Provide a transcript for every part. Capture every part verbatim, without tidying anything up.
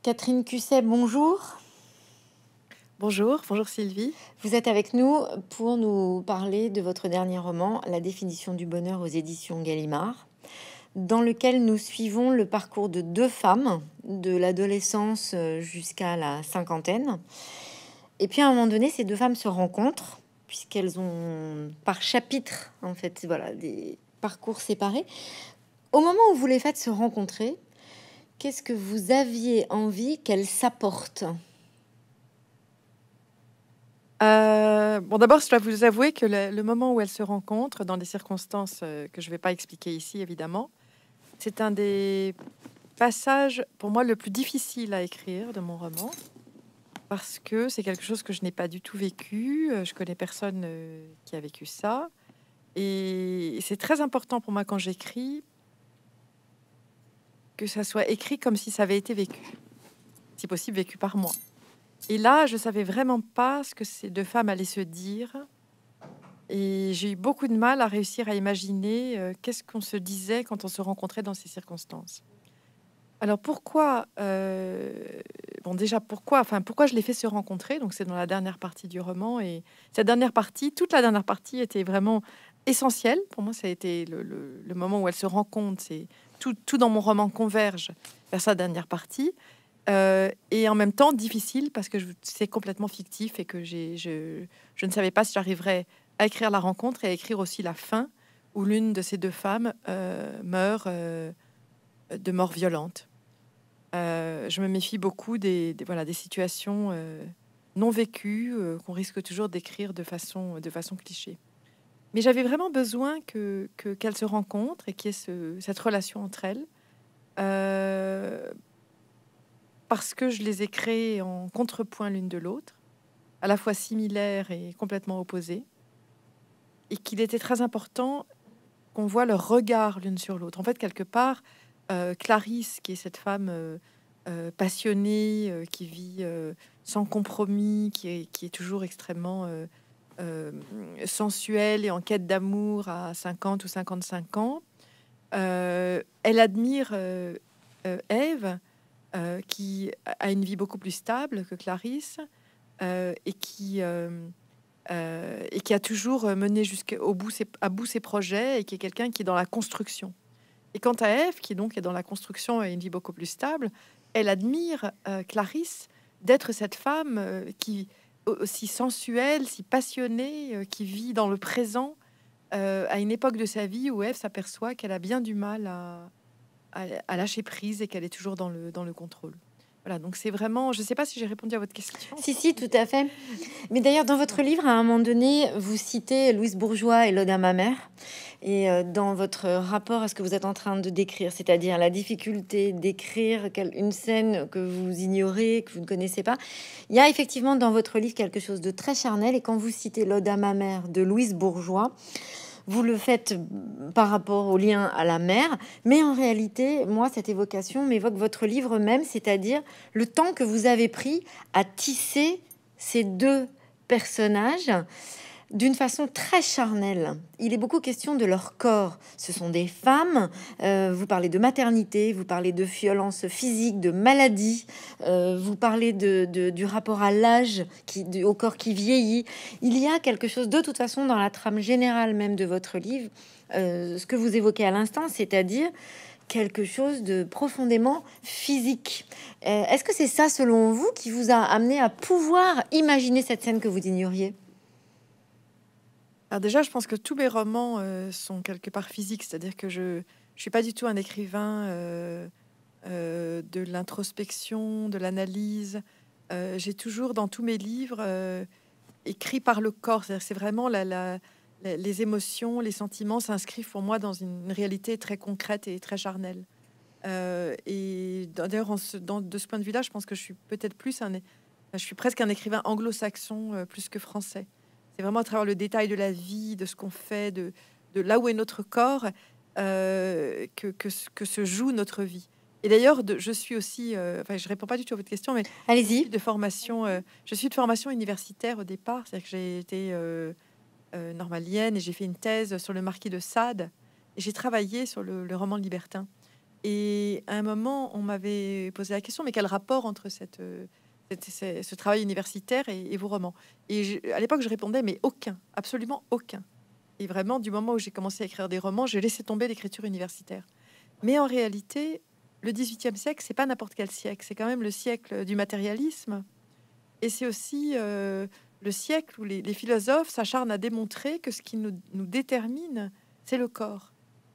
Catherine Cusset, bonjour. Bonjour, bonjour Sylvie. Vous êtes avec nous pour nous parler de votre dernier roman, La définition du bonheur aux éditions Gallimard, dans lequel nous suivons le parcours de deux femmes, de l'adolescence jusqu'à la cinquantaine. Et puis à un moment donné, ces deux femmes se rencontrent, puisqu'elles ont par chapitre, en fait, voilà, des parcours séparés. Au moment où vous les faites se rencontrer, qu'est-ce que vous aviez envie qu'elles s'apportent ? Euh, bon, d'abord, je dois vous avouer que le, le moment où elles se rencontrent, dans des circonstances euh, que je ne vais pas expliquer ici, évidemment, c'est un des passages, pour moi, le plus difficile à écrire de mon roman, parce que c'est quelque chose que je n'ai pas du tout vécu. euh, Je connais personne euh, qui a vécu ça. Et c'est très important pour moi quand j'écris que ça soit écrit comme si ça avait été vécu, si possible vécu par moi. Et là, je savais vraiment pas ce que ces deux femmes allaient se dire. Et j'ai eu beaucoup de mal à réussir à imaginer euh, qu'est-ce qu'on se disait quand on se rencontrait dans ces circonstances. Alors pourquoi euh, Bon, déjà pourquoi Enfin, pourquoi je les fais se rencontrer. Donc c'est dans la dernière partie du roman, et cette dernière partie, toute la dernière partie était vraiment essentielle pour moi. Ça a été le, le- le moment où elles se rencontrent. C'est tout, tout dans mon roman converge vers sa dernière partie. Euh, et en même temps difficile parce que je- c'est complètement fictif et que j'ai, je, je ne savais pas si j'arriverais à écrire la rencontre et à écrire aussi la fin où l'une de ces deux femmes euh, meurt euh, de mort violente. Euh, je me méfie beaucoup des, des- voilà, des situations euh, non vécues euh, qu'on risque toujours d'écrire de façon, de façon cliché. Mais j'avais vraiment besoin que, que- qu'elles se rencontrent et qu'il y ait ce- cette relation entre elles. Euh, Parce que je les ai créées en contrepoint l'une de l'autre, à la fois similaires et complètement opposées, et qu'il était très important qu'on voit leur regard l'une sur l'autre. En fait, quelque part, euh, Clarisse, qui est cette femme euh, euh, passionnée, euh, qui vit euh, sans compromis, qui est, qui est toujours extrêmement euh, euh, sensuelle et en quête d'amour à cinquante ou cinquante-cinq ans, euh, elle admire euh, euh, Ève, euh, qui a une vie beaucoup plus stable que Clarisse, euh, et qui euh, euh, et qui a toujours mené jusqu'au bout ses, à bout ses projets, et qui est quelqu'un qui est dans la construction. Et quant à Ève, qui donc est dans la construction et une vie beaucoup plus stable, elle admire euh, Clarisse d'être cette femme euh, qui aussi sensuelle, si passionnée, euh, qui vit dans le présent, euh, à une époque de sa vie où Ève s'aperçoit qu'elle a bien du mal à, à, à lâcher prise et qu'elle est toujours dans le, dans le contrôle. Voilà, donc c'est vraiment, je ne sais pas si j'ai répondu à votre question. Si, si, tout à fait. Mais d'ailleurs, dans votre livre, à un moment donné, vous citez Louise Bourgeois et l'Ode à ma mère. Et euh, dans votre rapport à ce que vous êtes en train de décrire, c'est-à-dire la difficulté d'écrire quel- une scène que vous ignorez, que vous ne connaissez pas, il y a effectivement dans votre livre quelque chose de très charnel. Et quand vous citez l'Ode à ma mère de Louise Bourgeois, vous le faites par rapport au lien à la mère, mais en réalité, moi, cette évocation m'évoque votre livre même, c'est-à-dire le temps que vous avez pris à tisser ces deux personnages d'une façon très charnelle. Il est beaucoup question de leur corps. Ce sont des femmes. Euh, vous parlez de maternité, vous parlez de violence physique, de maladie. Euh, vous parlez de, de- du rapport à l'âge, qui, du- au corps qui vieillit. Il y a quelque chose de toute façon dans la trame générale même de votre livre, euh, ce que vous évoquez à l'instant, c'est-à-dire quelque chose de profondément physique. Euh, Est-ce que c'est ça, selon vous, qui vous a amené à pouvoir imaginer cette scène que vous ignoriez? Alors déjà, je pense que tous mes romans euh, sont quelque part physiques, c'est-à-dire que je je suis pas du tout un écrivain euh, euh, de l'introspection, de l'analyse. Euh, j'ai toujours dans tous mes livres euh, écrit par le corps, c'est-à-dire que c'est vraiment la, la- la- les émotions, les sentiments s'inscrivent pour moi dans une réalité très concrète et très charnelle. Euh, et d'ailleurs, en ce- dans- de ce point de vue-là, je pense que je suis peut-être plus un, é- je suis presque un écrivain anglo-saxon euh, plus que français. C'est vraiment à travers le détail de la vie, de ce qu'on fait, de, de là où est notre corps, euh, que, que, se- que se joue notre vie. Et d'ailleurs, de- je suis aussi, euh, enfin, je réponds pas du tout à votre question, mais je suis Allez-y. de formation, euh, je suis de formation universitaire au départ, c'est-à-dire que j'ai été euh, euh, normalienne et j'ai fait une thèse sur le marquis de Sade, et j'ai travaillé sur le, le roman libertin. Et à un moment, on m'avait posé la question, mais quel rapport entre cette, euh, cette- ce, ce travail universitaire et, et vos romans? Et je- à l'époque, je répondais, mais aucun, absolument aucun. Et vraiment, du moment où j'ai commencé à écrire des romans, j'ai laissé tomber l'écriture universitaire. Mais en réalité, le dix-huitième siècle, c'est pas n'importe quel siècle, c'est quand même le siècle du matérialisme. Et c'est aussi euh, le siècle où les, les philosophes s'acharnent à démontrer que ce qui nous, nous détermine, c'est le corps.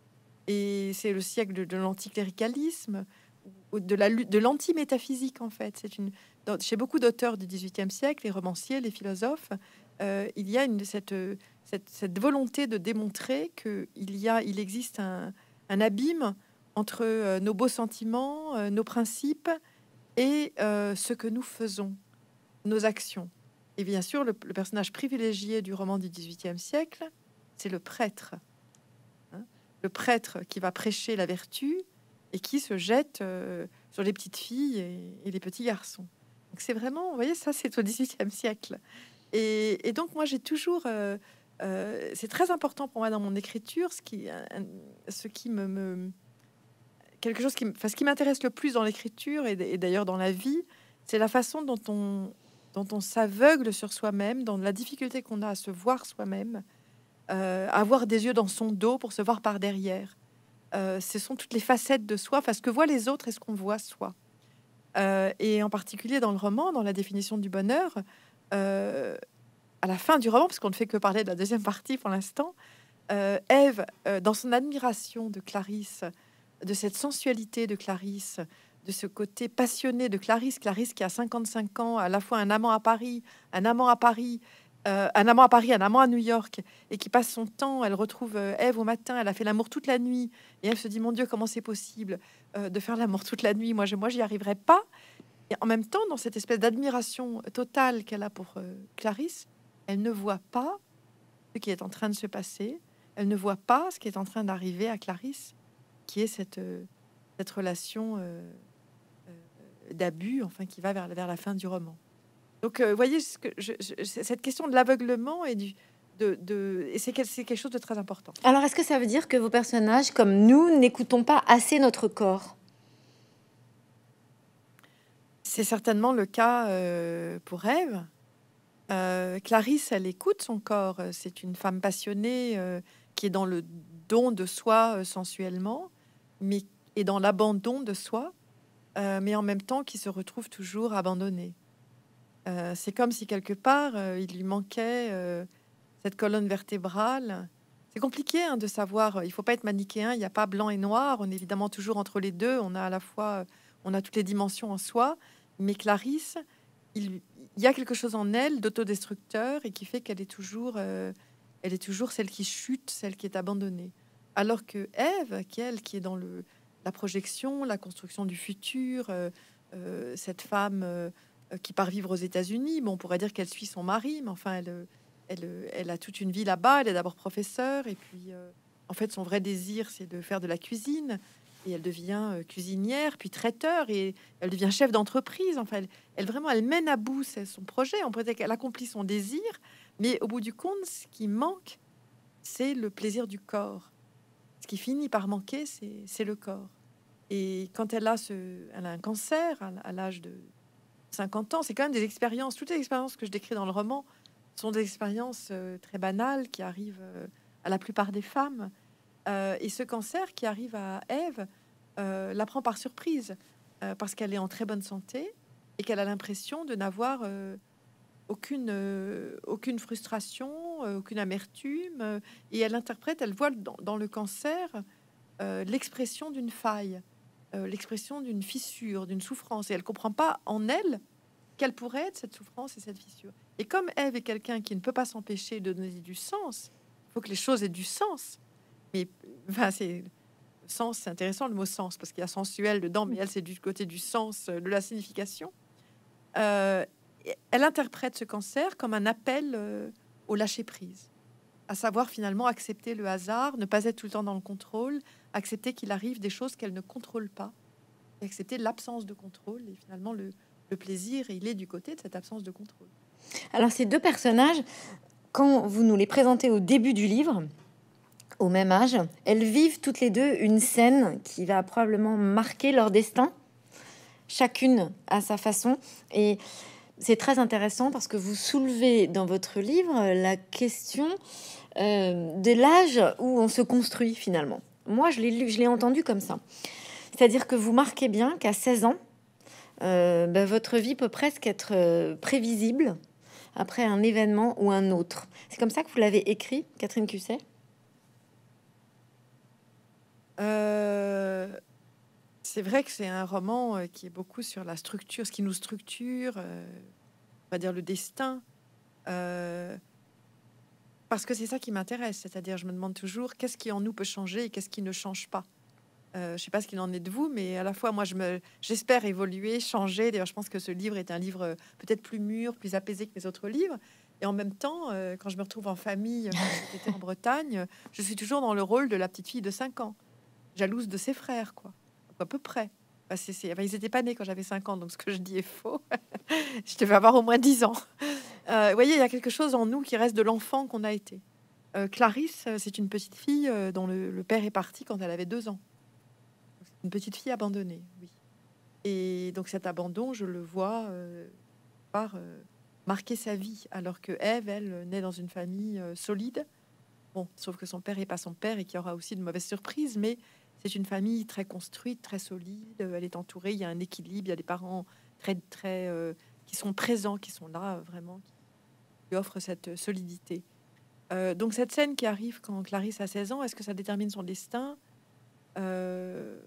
Et c'est le siècle de, de l'anticléricalisme, ou de la lutte, de l'anti-métaphysique en fait. C'est une, dans- chez beaucoup d'auteurs du dix-huitième siècle, les romanciers, les philosophes, euh, il y a une, cette, cette, cette volonté de démontrer que il y a, il existe un, un abîme entre euh, nos beaux sentiments, euh, nos principes et euh, ce que nous faisons, nos actions. Et bien sûr, le, le personnage privilégié du roman du dix-huitième siècle, c'est le prêtre. Hein. Le prêtre qui va prêcher la vertu et qui se jette euh, sur les petites filles et, et les petits garçons. Donc c'est vraiment, vous voyez, ça c'est au dix-huitième siècle. Et, et donc moi j'ai toujours, euh, euh, c'est très important pour moi dans mon écriture, ce qui, un- ce qui me, me- quelque chose qui, me- enfin, ce qui m'intéresse le plus dans l'écriture et, et d'ailleurs dans la vie, c'est la façon dont on, dont on s'aveugle sur soi-même, dans la difficulté qu'on a à se voir soi-même, euh, avoir des yeux dans son dos pour se voir par derrière. Euh, ce sont toutes les facettes de soi, enfin ce que voient les autres et ce qu'on voit soi. Euh, et en particulier dans le roman, dans la définition du bonheur, euh, à la fin du roman, parce qu'on ne fait que parler de la deuxième partie pour l'instant, euh, Ève, euh, dans son admiration de Clarisse, de cette sensualité de Clarisse, de ce côté passionné de Clarisse, Clarisse qui a cinquante-cinq ans, à la fois un amant à Paris, un amant à Paris, euh, un amant à Paris, un amant à New York, et qui passe son temps, elle retrouve euh, Ève au matin, elle a fait l'amour toute la nuit, et elle se dit, mon Dieu, comment c'est possible euh, de faire l'amour toute la nuit? Moi, je, moi, j'y arriverai pas. Et en même temps, dans cette espèce d'admiration totale qu'elle a pour euh, Clarisse, elle ne voit pas ce qui est en train de se passer. Elle ne voit pas ce qui est en train d'arriver à Clarisse, qui est cette, euh, cette relation euh, euh, d'abus, enfin, qui va vers, vers la fin du roman. Donc, euh, voyez, ce que je, je- cette question de l'aveuglement et du de, de et c'est quel- c'est quelque chose de très important. Alors, est-ce que ça veut dire que vos personnages, comme nous, n'écoutons pas assez notre corps? C'est certainement le cas euh, pour Ève. Euh, Clarisse, elle écoute son corps. Euh, C'est une femme passionnée euh, qui est dans le don de soi euh, sensuellement, mais et dans l'abandon de soi, euh, mais en même temps qui se retrouve toujours abandonnée. Euh, c'est comme si quelque part euh, il lui manquait euh, cette colonne vertébrale. C'est compliqué hein, de savoir. euh, Il faut pas être manichéen. Il n'y a pas blanc et noir. On est évidemment toujours entre les deux. On a à la fois, euh, on a toutes les dimensions en soi. Mais Clarisse, il, il y a quelque chose en elle d'autodestructeur et qui fait qu'elle est toujours, euh, elle est toujours celle qui chute, celle qui est abandonnée. Alors que Ève, qui elle, qui est dans le la projection, la construction du futur, euh, euh, cette femme euh, qui part vivre aux États-Unis, bon, on pourrait dire qu'elle suit son mari, mais enfin, elle, euh, elle, euh, elle a toute une vie là-bas. Elle est d'abord professeure et puis, euh, en fait, son vrai désir, c'est de faire de la cuisine. Et elle devient euh, cuisinière, puis traiteur, et elle devient chef d'entreprise. Enfin, elle, elle vraiment, elle mène à bout c'est son projet. On pourrait dire qu'elle accomplit son désir, mais au bout du compte, ce qui manque, c'est le plaisir du corps. Ce qui finit par manquer, c'est c'est le corps. Et quand elle a, ce, elle a un cancer à, à l'âge de cinquante ans, c'est quand même des expériences. Toutes les expériences que je décris dans le roman sont des expériences euh, très banales qui arrivent euh, à la plupart des femmes. Euh, et ce cancer qui arrive à Ève euh, la prend par surprise euh, parce qu'elle est en très bonne santé et qu'elle a l'impression de n'avoir euh, aucune, euh, aucune frustration, euh, aucune amertume. euh, et elle interprète, elle voit dans, dans le cancer euh, l'expression d'une faille, euh, l'expression d'une fissure, d'une souffrance. Et elle comprend pas en elle quelle pourrait être cette souffrance et cette fissure. Et comme Ève est quelqu'un qui ne peut pas s'empêcher de donner du sens, il faut que les choses aient du sens. Mais enfin, c'est sens, c'est intéressant le mot sens parce qu'il y a sensuel dedans, mais elle, c'est du côté du sens, euh, de la signification. Euh, et elle interprète ce cancer comme un appel euh, au lâcher prise, à savoir finalement accepter le hasard, ne pas être tout le temps dans le contrôle, accepter qu'il arrive des choses qu'elle ne contrôle pas, et accepter l'absence de contrôle. Et finalement, le, le plaisir, il est du côté de cette absence de contrôle. Alors, ces deux personnages, quand vous nous les présentez au début du livre, au même âge. Elles vivent toutes les deux une scène qui va probablement marquer leur destin, chacune à sa façon. Et c'est très intéressant parce que vous soulevez dans votre livre la question euh, de l'âge où on se construit finalement. Moi, je l'ai lu, je l'ai entendu comme ça. C'est-à-dire que vous marquez bien qu'à seize ans, euh, ben, votre vie peut presque être euh, prévisible après un événement ou un autre. C'est comme ça que vous l'avez écrit, Catherine Cusset? Euh, c'est vrai que c'est un roman euh, qui est beaucoup sur la structure, ce qui nous structure, euh, on va dire le destin, euh, parce que c'est ça qui m'intéresse. C'est-à-dire, je me demande toujours qu'est-ce qui en nous peut changer et qu'est-ce qui ne change pas. Euh, je sais pas ce qu'il en est de vous, mais à la fois, moi, je me, j'espère évoluer, changer. D'ailleurs, je pense que ce livre est un livre euh, peut-être plus mûr, plus apaisé que mes autres livres. Et en même temps, euh, quand je me retrouve en famille, euh, comme cet été en Bretagne, euh, je suis toujours dans le rôle de la petite fille de cinq ans, jalouse de ses frères, quoi, à peu près. Enfin, c'est, c'est- enfin, ils n'étaient pas nés quand j'avais cinq ans, donc ce que je dis est faux. Je devais avoir au moins dix ans. Euh, vous voyez, il y a quelque chose en nous qui reste de l'enfant qu'on a été. Euh, Clarisse, euh, c'est une petite fille euh, dont le, le père est parti quand elle avait deux ans. Une petite fille abandonnée, oui. Et donc cet abandon, je le vois euh, par euh, marquer sa vie, alors que Ève, elle, naît dans une famille euh, solide. Bon, sauf que son père n'est pas son père et qu'il y aura aussi de mauvaises surprises, mais c'est une famille très construite, très solide. Elle est entourée, il y a un équilibre, il y a des parents très, très euh, qui sont présents, qui sont là euh, vraiment, qui lui offrent cette solidité. Euh, donc cette scène qui arrive quand Clarisse a seize ans, est-ce que ça détermine son destin? Euh,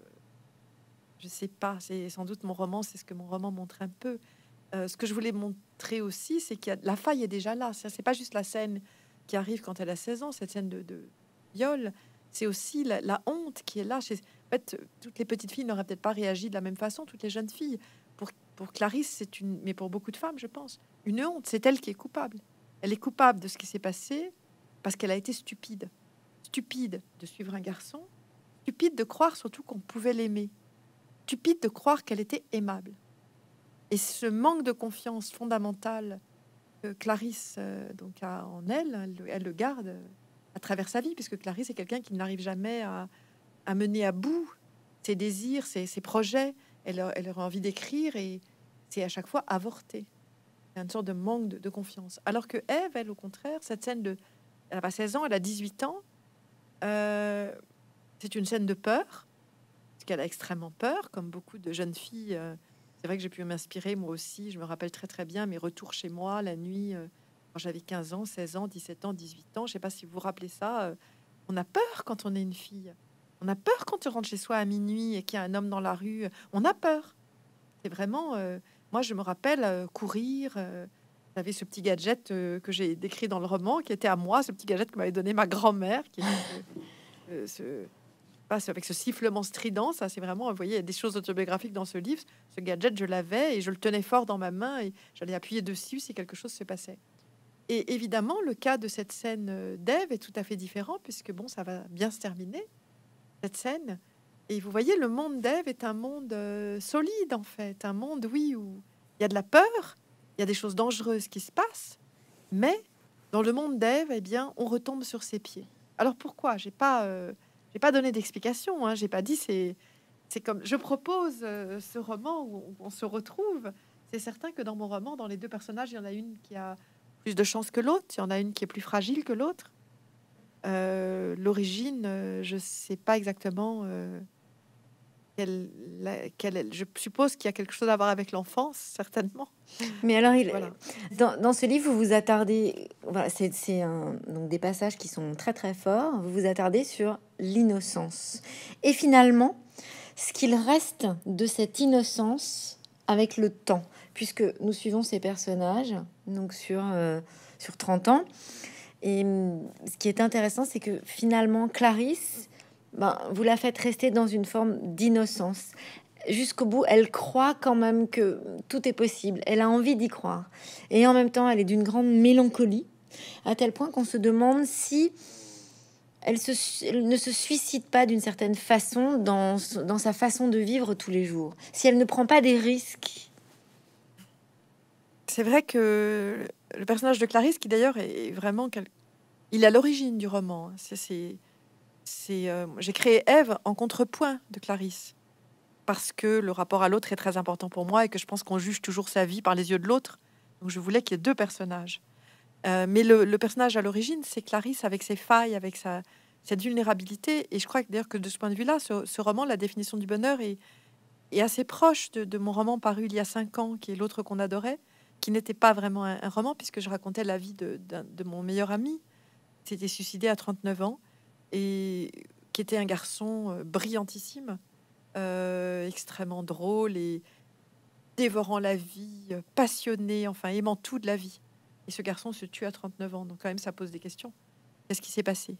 Je sais pas, c'est sans doute mon roman, c'est ce que mon roman montre un peu. Euh, ce que je voulais montrer aussi, c'est qu'il y a la faille est déjà là. Ça, c'est pas juste la scène qui arrive quand elle a seize ans, cette scène de, de viol. C'est aussi la, la honte qui est là. Chez... En fait, toutes les petites filles n'auraient peut-être pas réagi de la même façon, toutes les jeunes filles. Pour, pour Clarisse, c'est une, mais pour beaucoup de femmes, je pense, une honte. C'est elle qui est coupable. Elle est coupable de ce qui s'est passé parce qu'elle a été stupide. Stupide de suivre un garçon, stupide de croire surtout qu'on pouvait l'aimer, stupide de croire qu'elle était aimable. Et ce manque de confiance fondamentale que Clarisse euh, donc a en elle, elle, elle le garde euh, à travers sa vie, puisque Clarisse est quelqu'un qui n'arrive jamais à, à mener à bout ses désirs, ses, ses projets. Elle, a- elle aurait envie d'écrire et c'est à chaque fois avorté. Il y a une sorte de manque de, de confiance. Alors que Ève, elle, au contraire, cette scène de... Elle n'a pas seize ans, elle a dix-huit ans. Euh, c'est une scène de peur, parce qu'elle a extrêmement peur, comme beaucoup de jeunes filles. euh, c'est vrai que j'ai pu m'inspirer, moi aussi. Je me rappelle très très bien mes retours chez moi la nuit, euh, quand j'avais quinze ans, seize ans, dix-sept ans, dix-huit ans. Je sais pas si vous vous rappelez ça. euh, on a peur quand on est une fille. On a peur quand on rentre chez soi à minuit et qu'il y a un homme dans la rue. On a peur. C'est vraiment... euh, moi, je me rappelle euh, courir. euh, J'avais ce petit gadget euh, que j'ai décrit dans le roman, qui était à moi, ce petit gadget que m'avait donné ma grand-mère, qui était ce, euh, ce- passe avec ce sifflement strident. Ça, c'est vraiment, vous voyez, il y a des choses autobiographiques dans ce livre. Ce gadget, je l'avais et je le tenais fort dans ma main et j'allais appuyer dessus si quelque chose se passait. Et évidemment, le cas de cette scène euh, d'Ève est tout à fait différent puisque bon, ça va bien se terminer, cette scène. Et vous voyez, le monde d'Ève est un monde euh, solide, en fait. Un monde, oui, où il y a de la peur, il y a des choses dangereuses qui se passent, mais dans le monde d'Ève, eh bien, on retombe sur ses pieds. Alors pourquoi? J'ai pas, euh, j'ai pas donné d'explication. Hein, j'ai pas dit c'est, c'est comme je propose euh, ce roman où on, on se retrouve. C'est certain que dans mon roman, dans les deux personnages, il y en a une qui a plus de chance que l'autre, il y en a une qui est plus fragile que l'autre. Euh, l'origine, euh, je sais pas exactement. Euh, quelle, la- quelle est- je suppose qu'il y a quelque chose à voir avec l'enfance, certainement. Mais alors, il, Voilà. dans, dans ce livre, vous vous attardez, voilà, c'est c'est un- donc des passages qui sont très très forts, vous vous attardez sur l'innocence. Et finalement, ce qu'il reste de cette innocence avec le temps, puisque nous suivons ces personnages, donc sur, euh, sur trente ans. Et hum, ce qui est intéressant, c'est que finalement, Clarisse, ben, vous la faites rester dans une forme d'innocence. Jusqu'au bout, elle croit quand même que tout est possible. Elle a envie d'y croire. Et en même temps, elle est d'une grande mélancolie, à tel point qu'on se demande si elle, se, elle ne se suicide pas d'une certaine façon dans, dans sa façon de vivre tous les jours. Si elle ne prend pas des risques. C'est vrai que le personnage de Clarisse, qui d'ailleurs est vraiment, quel- il est à l'origine du roman. hein. C'est, c'est- c'est, euh, j'ai créé Ève en contrepoint de Clarisse, parce que le rapport à l'autre est très important pour moi et que je pense qu'on juge toujours sa vie par les yeux de l'autre. Donc je voulais qu'il y ait deux personnages. Euh, mais le, le personnage à l'origine, c'est Clarisse avec ses failles, avec sa, cette vulnérabilité. Et je crois que d'ailleurs que de ce point de vue-là, ce, ce roman, La définition du bonheur, est, est assez proche de, de mon roman paru il y a cinq ans, qui est L'autre qu'on adorait, qui n'était pas vraiment un, un roman, puisque je racontais la vie de, d'un- de mon meilleur ami, qui s'était suicidé à trente-neuf ans, et qui était un garçon euh, brillantissime, euh, extrêmement drôle et dévorant la vie, euh, passionné, enfin aimant tout de la vie. Et ce garçon se tue à trente-neuf ans, donc quand même ça pose des questions. Qu'est-ce qui s'est passé?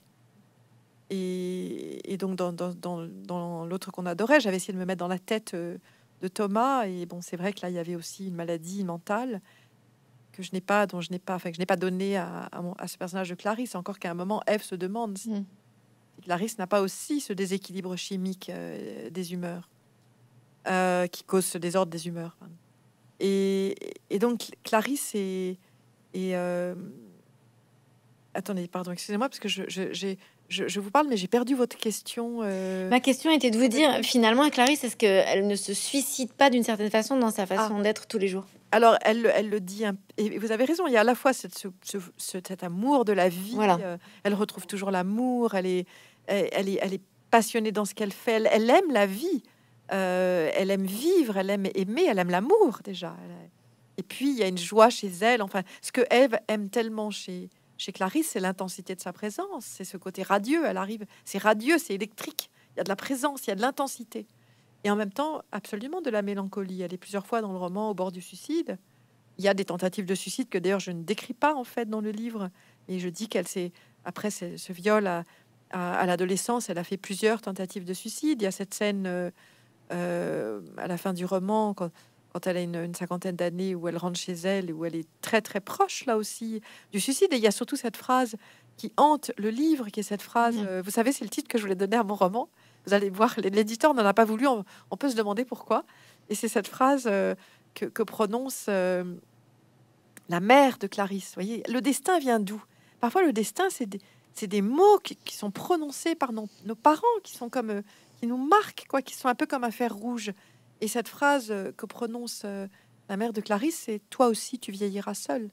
Et, et donc dans, dans, dans, dans L'autre qu'on adorait, j'avais essayé de me mettre dans la tête euh, de Thomas. Et bon, c'est vrai que là, il y avait aussi une maladie mentale que je n'ai pas, dont je n'ai pas, enfin que je n'ai pas donné à, à, mon- à ce personnage de Clarisse. Encore qu'à un moment, Ève se demande si Mm. Clarisse n'a pas aussi ce déséquilibre chimique euh, des humeurs euh, qui cause ce désordre des humeurs. Pardon. Et, et donc Clarisse est, est, euh, attendez, pardon, excusez-moi, parce que je, je, j'ai- je, je vous parle, mais j'ai perdu votre question. euh, Ma question était de vous dire, complètement. finalement, Clarisse, est-ce qu'elle ne se suicide pas d'une certaine façon dans sa Ah, façon d'être tous les jours? alors elle, le- elle le dit, un- et vous avez raison, il y a à la fois cette, ce, ce- ce- cet amour de la vie, Voilà. euh, elle retrouve toujours l'amour, elle est, elle, elle est, elle est passionnée dans ce qu'elle fait, elle, elle aime la vie, euh, elle aime vivre, elle aime aimer, elle aime l'amour déjà. Elle a- et puis il y a une joie chez elle, enfin, ce que Ève aime tellement chez, chez Clarisse, c'est l'intensité de sa présence, c'est ce côté radieux, elle arrive, c'est radieux, c'est électrique, il y a de la présence, il y a de l'intensité. Et en même temps, absolument de la mélancolie. Elle est plusieurs fois dans le roman au bord du suicide. Il y a des tentatives de suicide que d'ailleurs je ne décris pas en fait dans le livre. Et je dis qu'elle s'est, après ce, ce viol à, à- à l'adolescence, elle a fait plusieurs tentatives de suicide. Il y a cette scène euh, euh, à la fin du roman, quand, quand elle a une, une cinquantaine d'années, où elle rentre chez elle, où elle est très très proche là aussi du suicide. Et il y a surtout cette phrase qui hante le livre, qui est cette phrase, Mhm. euh, vous savez, c'est le titre que je voulais donner à mon roman. Vous allez voir, l'éditeur n'en a pas voulu, on, on peut se demander pourquoi. Et c'est cette phrase euh, que, que prononce euh, la mère de Clarisse. Vous voyez, le destin vient d'où? Parfois, le destin, c'est des, c'est des mots qui, qui sont prononcés par nos, nos parents, qui sont comme, euh, qui nous marquent, quoi, qui sont un peu comme un fer rouge. Et cette phrase euh, que prononce euh, la mère de Clarisse, c'est toi aussi, tu vieilliras seul.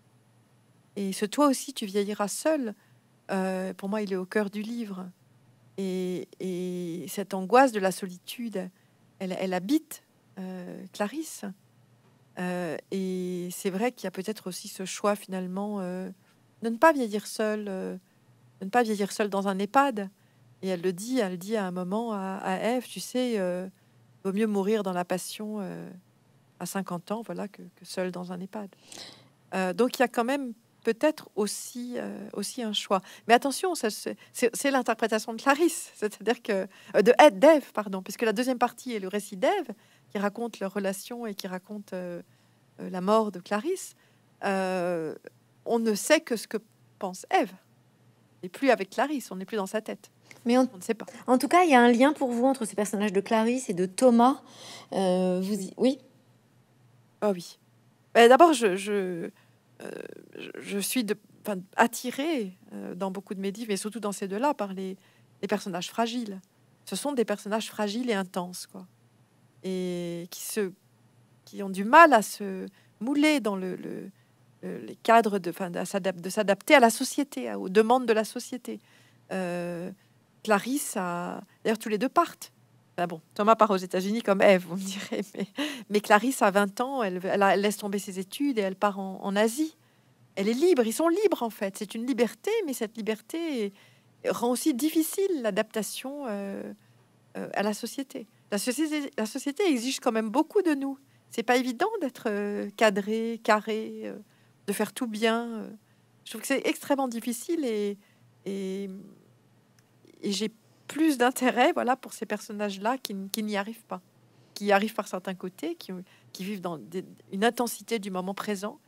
Et ce toi aussi, tu vieilliras seul. euh, pour moi, il est au cœur du livre. Et, et cette angoisse de la solitude, elle, elle habite euh, Clarisse. Euh, et c'est vrai qu'il y a peut-être aussi ce choix finalement euh, de ne pas vieillir seul, euh, de ne pas vieillir seul dans un EHPAD. Et elle le dit, elle dit à un moment à, à Ève, tu sais, euh, vaut mieux mourir dans la passion euh, à cinquante ans, voilà, que, que seul dans un EHPAD. Euh, donc il y a quand même peut-être aussi euh, aussi un choix. Mais attention, ça, c'est c'est- c'est l'interprétation de Clarisse, c'est-à-dire que euh, de Ed- d'Ève, pardon, puisque la deuxième partie est le récit d'Ève qui raconte leur relation et qui raconte euh, euh, la mort de Clarisse. Euh, on ne sait que ce que pense Ève. Et plus avec Clarisse, on n'est plus dans sa tête. Mais en, On ne sait pas. en tout cas, il y a un lien pour vous entre ces personnages de Clarisse et de Thomas. Euh, vous y- Oui, Ah oui. Ben, d'abord, je, je, euh, je, je suis de, enfin, attirée euh, dans beaucoup de mes livres, et surtout dans ces deux-là, par les, les personnages fragiles. Ce sont des personnages fragiles et intenses, quoi. Et qui, se, qui ont du mal à se mouler dans le, le- le- les cadres, de, enfin, à s'adap- de s'adapter à la société, à- aux demandes de la société. Euh, Clarisse a... D'ailleurs, tous les deux partent. Ah bon, Thomas part aux États-Unis comme Ève, vous me direz. Mais, mais Clarisse a vingt ans, elle, elle, a- elle laisse tomber ses études et elle part en, en Asie. Elle est libre, ils sont libres en fait. C'est une liberté, mais cette liberté rend aussi difficile l'adaptation euh, euh, à la société. La société. La société exige quand même beaucoup de nous. C'est pas évident d'être euh, cadré, carré, euh, de faire tout bien. euh. Je trouve que c'est extrêmement difficile et, et, et j'ai plus d'intérêt, voilà, pour ces personnages-là qui, n- qui n'y arrivent pas, qui y arrivent par certains côtés, qui, qui vivent dans des- une intensité du moment présent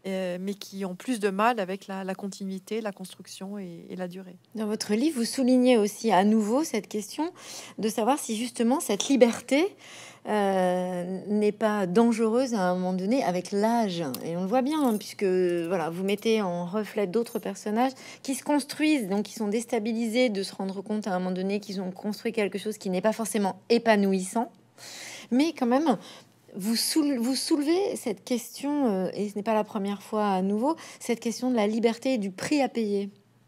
euh, mais qui ont plus de mal avec la, la continuité, la construction et, et la durée. Dans votre livre, vous soulignez aussi à nouveau cette question de savoir si justement cette liberté euh, n'est pas dangereuse à un moment donné avec l'âge. Et on le voit bien, hein, puisque voilà, vous mettez en reflet d'autres personnages qui se construisent, donc qui sont déstabilisés de se rendre compte à un moment donné qu'ils ont construit quelque chose qui n'est pas forcément épanouissant, mais quand même. Vous, soule- vous soulevez cette question, euh, et ce n'est pas la première fois à nouveau, cette question de la liberté et du prix à payer.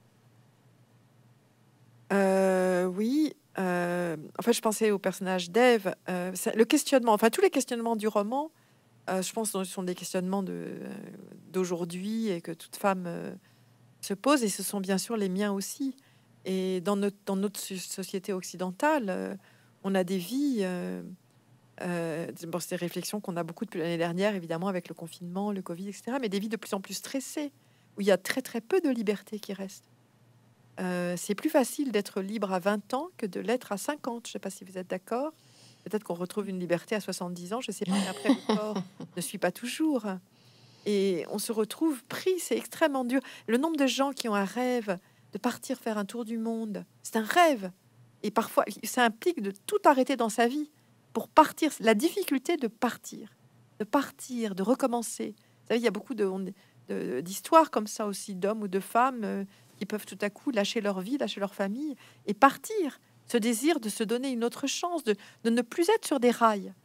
Euh, oui, euh, en fait, je pensais au personnage d'Ève. Euh, c'est- le questionnement, enfin, tous les questionnements du roman, euh, je pense que ce sont des questionnements de, euh, d'aujourd'hui et que toute femme euh, se pose, et ce sont bien sûr les miens aussi. Et dans notre, dans notre so- société occidentale, euh, on a des vies. Euh, euh, bon, c'est des réflexions qu'on a beaucoup depuis l'année dernière, évidemment, avec le confinement, le Covid, et cetera, mais des vies de plus en plus stressées, où il y a très très peu de liberté qui reste. Euh, c'est plus facile d'être libre à vingt ans que de l'être à cinquante. Je ne sais pas si vous êtes d'accord. Peut-être qu'on retrouve une liberté à soixante-dix ans, je ne sais pas, mais après, le corps ne suit pas toujours. Et on se retrouve pris, c'est extrêmement dur. Le nombre de gens qui ont un rêve de partir faire un tour du monde, c'est un rêve. Et parfois, ça implique de tout arrêter dans sa vie pour partir. La difficulté de partir, de partir, de recommencer. Vous savez, il y a beaucoup de, de- d'histoires comme ça aussi, d'hommes ou de femmes euh, qui peuvent tout à coup lâcher leur vie, lâcher leur famille et partir. Ce désir de se donner une autre chance, de, de ne plus être sur des rails.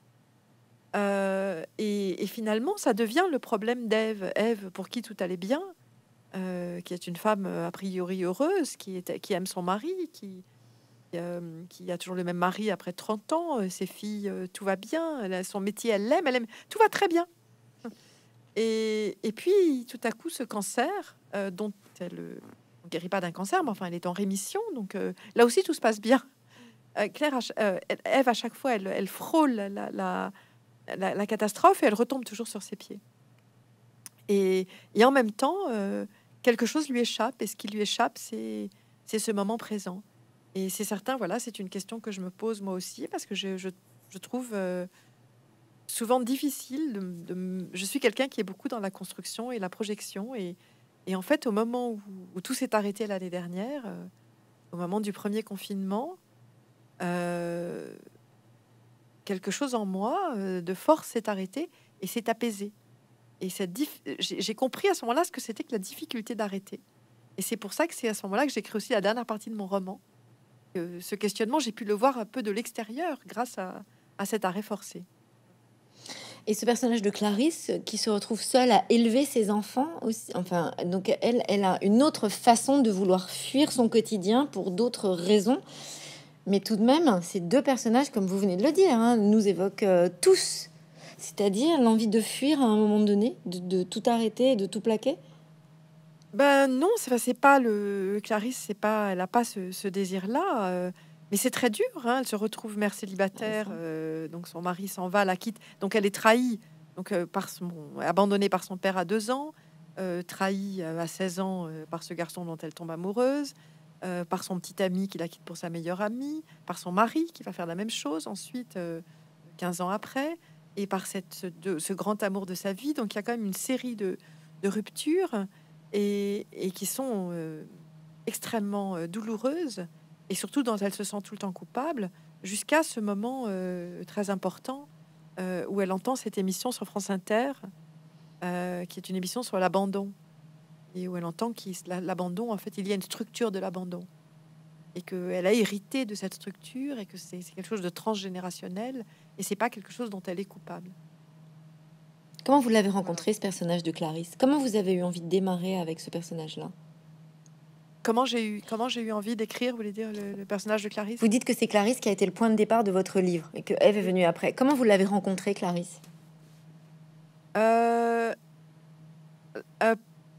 Euh, et, et finalement, ça devient le problème d'Ève. Ève, pour qui tout allait bien, euh, qui est une femme euh, a priori heureuse, qui, est, qui aime son mari, qui, euh, qui a toujours le même mari après trente ans, euh, ses filles, euh, tout va bien, elle a son métier, elle l'aime, elle aime, tout va très bien. Et, et puis, tout à coup, ce cancer, euh, dont elle ne guérit pas d'un cancer, mais enfin, elle est en rémission, donc euh, là aussi, tout se passe bien. Euh, Claire, à ch- euh, Ève, à chaque fois, elle, elle frôle la, la, la, la catastrophe et elle retombe toujours sur ses pieds. Et, et en même temps, euh, quelque chose lui échappe, et ce qui lui échappe, c'est c'est ce moment présent. Et c'est certain, voilà, c'est une question que je me pose moi aussi, parce que je, je, je trouve euh, souvent difficile de, de m- je suis quelqu'un qui est beaucoup dans la construction et la projection, et, et en fait, au moment où, où tout s'est arrêté l'année dernière, euh, au moment du premier confinement, euh, quelque chose en moi euh, de force s'est arrêté et s'est apaisé. Et cette dif- j'ai j'ai compris à ce moment-là ce que c'était que la difficulté d'arrêter. Et c'est pour ça que c'est à ce moment-là que j'écris aussi la dernière partie de mon roman. Euh, ce questionnement, j'ai pu le voir un peu de l'extérieur grâce à, à cet arrêt forcé. Et ce personnage de Clarisse qui se retrouve seule à élever ses enfants aussi. Enfin, donc elle, elle a une autre façon de vouloir fuir son quotidien pour d'autres raisons. Mais tout de même, ces deux personnages, comme vous venez de le dire, hein, nous évoquent euh, tous. C'est-à-dire l'envie de fuir à un moment donné, de, de tout arrêter, et de tout plaquer. Ben non, c'est c'est pas le Clarisse, c'est pas, elle a pas ce, ce désir-là. euh, mais c'est très dur. Hein, elle se retrouve mère Ouais, célibataire, ça. euh, donc son mari s'en va, la quitte, donc elle est trahie, donc euh, par son, abandonnée par son père à deux ans, euh, trahie euh, à seize ans euh, par ce garçon dont elle tombe amoureuse, euh, par son petit ami qui la quitte pour sa meilleure amie, par son mari qui va faire la même chose ensuite, euh, quinze ans après, et par cette, ce, de- ce grand amour de sa vie. Donc il y a quand même une série de, de ruptures et, et qui sont euh, extrêmement euh, douloureuses, et surtout dont elle se sent tout le temps coupable, jusqu'à ce moment euh, très important euh, où elle entend cette émission sur France Inter, euh, qui est une émission sur l'abandon, et où elle entend qu'il la- l'abandon, en fait, il y a une structure de l'abandon, et qu'elle a hérité de cette structure, et que c'est c'est quelque chose de transgénérationnel, et c'est pas quelque chose dont elle est coupable. Comment vous l'avez Voilà. rencontré, ce personnage de Clarisse? Comment vous avez eu envie de démarrer avec ce personnage-là? Comment j'ai eu, comment j'ai eu envie d'écrire, vous voulez dire, le, le personnage de Vous Clarisse? dites que c'est Clarisse qui a été le point de départ de votre livre et que Ève est Oui. venue après. Comment vous l'avez rencontré, Clarisse? Euh, euh,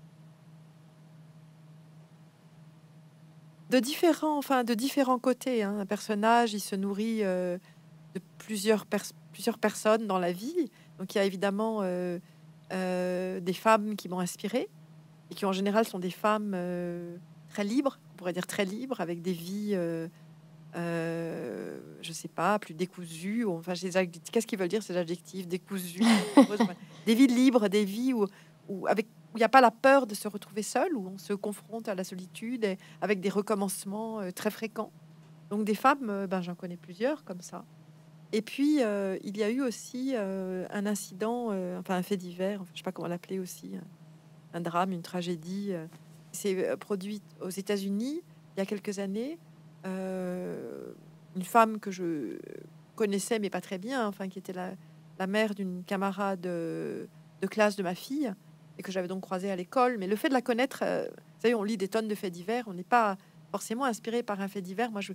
de différents, enfin, de différents côtés. Hein. Un personnage, il se nourrit euh, de plusieurs, pers- plusieurs personnes dans la vie. Donc, il y a évidemment euh, euh, des femmes qui m'ont inspirée, et qui en général sont des femmes euh, très libres, on pourrait dire très libres, avec des vies, euh, euh, je sais pas, plus décousues. ou- Enfin, ces adjectifs- qu'est-ce qu'ils veulent dire ces adjectifs? Décousues, amoureuses, enfin, des vies libres, des vies où, où avec où il n'y a pas la peur de se retrouver seul, où on se confronte à la solitude et avec des recommencements euh, très fréquents. Donc des femmes, euh, ben, j'en connais plusieurs comme ça. Et puis, euh, il y a eu aussi euh, un incident, euh, enfin un fait divers, enfin, je sais pas comment l'appeler aussi, un, un drame, une tragédie. Euh, qui s'est euh, produit aux États-Unis il y a quelques années. Euh, une femme que je connaissais, mais pas très bien, enfin qui était la, la mère d'une camarade de, de classe de ma fille, et que j'avais donc croisée à l'école. Mais le fait de la connaître, euh, vous savez, on lit des tonnes de faits divers, on n'est pas forcément inspiré par un fait divers. Moi, je,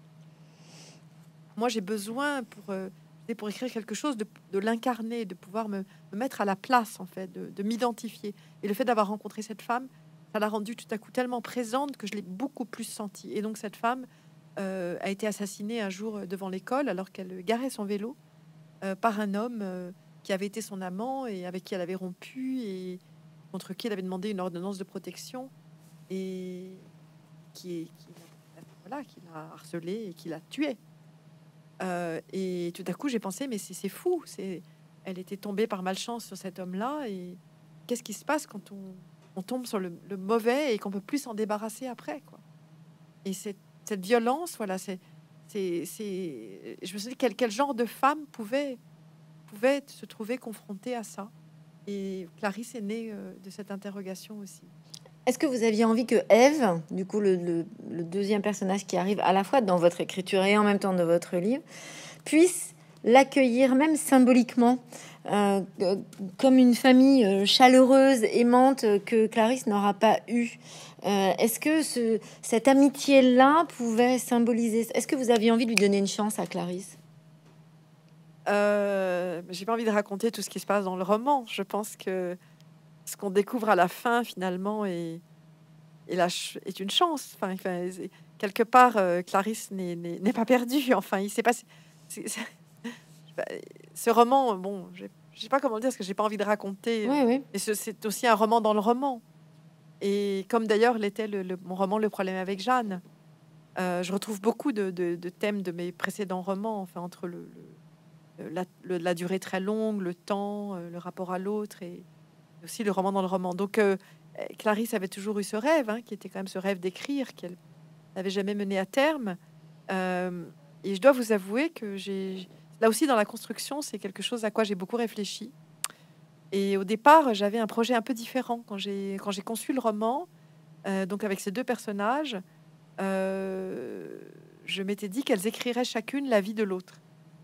moi, j'ai besoin pour, euh, pour écrire quelque chose de, de l'incarner, de pouvoir me, me mettre à la place, en fait, de, de m'identifier. Et le fait d'avoir rencontré cette femme, ça l'a rendue tout à coup tellement présente que je l'ai beaucoup plus sentie. Et donc, cette femme euh, a été assassinée un jour devant l'école alors qu'elle garait son vélo euh, par un homme euh, qui avait été son amant et avec qui elle avait rompu et contre qui elle avait demandé une ordonnance de protection et qui, qui, voilà, qui l'a harcelé et qui l'a tué. Euh, et tout à coup, j'ai pensé, mais c'est c'est fou. C'est, elle était tombée par malchance sur cet homme-là. Et qu'est-ce qui se passe quand on, on tombe sur le, le mauvais et qu'on peut plus s'en débarrasser après, quoi. Et cette, cette violence, voilà, c'est, c'est, c'est. Je me suis dit quel, quel genre de femme pouvait, pouvait se trouver confrontée à ça. Et Clarisse est née euh, de cette interrogation aussi. Est-ce que vous aviez envie que Ève, du coup le, le- le deuxième personnage qui arrive à la fois dans votre écriture et en même temps dans votre livre, puisse l'accueillir même symboliquement euh, euh, comme une famille euh, chaleureuse, aimante euh, que Clarisse n'aura pas eu? Euh, Est-ce que ce, cette amitié-là pouvait symboliser? Est-ce que vous aviez envie de lui donner une chance à Clarisse? Euh, j'ai pas envie de raconter tout ce qui se passe dans le roman. Je pense que ce qu'on découvre à la fin, finalement, est, est, la ch- est une chance. Enfin, enfin, c'est- quelque part, euh, Clarisse n'est n'est- n'est pas perdue. Enfin, il s'est passé. c'est- c'est- bah, ce roman, bon, je je sais pas comment le dire, parce que j'ai pas envie de raconter. Oui, oui. Mais ce- c'est aussi un roman dans le roman. Et comme d'ailleurs l'était le, le- mon roman Le problème avec Jeanne. Euh, je retrouve beaucoup de, de- de thèmes de mes précédents romans, enfin, entre le, le- la, le- la durée très longue, le temps, euh, le rapport à l'autre, et aussi le roman dans le roman. Donc, euh, euh, Clarisse avait toujours eu ce rêve, hein, qui était quand même ce rêve d'écrire, qu'elle n'avait jamais mené à terme. Euh, et je dois vous avouer que j'ai, là aussi dans la construction, c'est quelque chose à quoi j'ai beaucoup réfléchi. Et au départ, j'avais un projet un peu différent quand j'ai quand j'ai conçu le roman, euh, donc avec ces deux personnages. euh, je m'étais dit qu'elles écriraient chacune la vie de l'autre.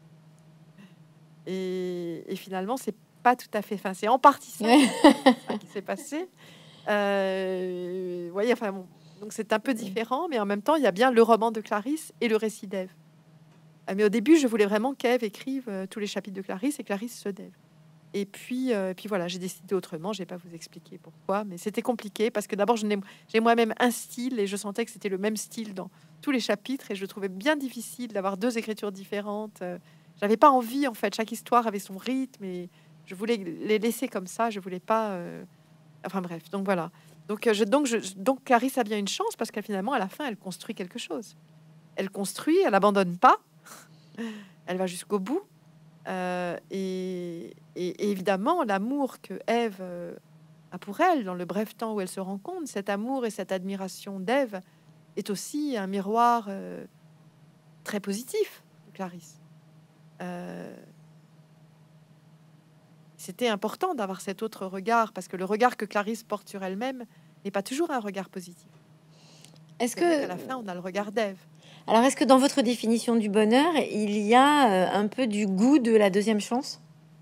Et, et finalement, c'est pas tout à fait. Enfin, c'est en partie ça, Ouais. ça qui s'est passé. Euh, vous voyez, enfin bon, donc c'est un peu différent, mais en même temps, il y a bien le roman de Clarisse et le récit d'Ève. Euh, Mais au début, je voulais vraiment qu'Ève écrive euh, tous les chapitres de Clarisse et Clarisse ceux d'Ève. Et puis, euh, puis voilà, j'ai décidé autrement. Je vais pas vous expliquer pourquoi, mais c'était compliqué parce que d'abord, je n'ai- j'ai moi-même un style et je sentais que c'était le même style dans tous les chapitres et je trouvais bien difficile d'avoir deux écritures différentes. Euh, J'avais pas envie, en fait. Chaque histoire avait son rythme et je voulais les laisser comme ça. Je voulais pas. euh, Enfin bref, donc voilà. Donc, euh, je, donc, je, donc Clarisse a bien une chance parce qu'elle finalement, à la fin, elle construit quelque chose. Elle construit, elle abandonne pas, elle va jusqu'au bout. Euh, et, et- et évidemment, l'amour que Ève euh, a pour elle dans le bref temps où elle se rencontre, cet amour et cette admiration d'Ève est aussi un miroir euh, très positif de Clarisse. Euh, C'était important d'avoir cet autre regard parce que le regard que Clarisse porte sur elle-même n'est pas toujours un regard positif. Est-ce C'est vrai qu'à que, la fin, on a le regard d'Ève. alors, est-ce que dans votre définition du bonheur, il y a euh, un peu du goût de la deuxième chance?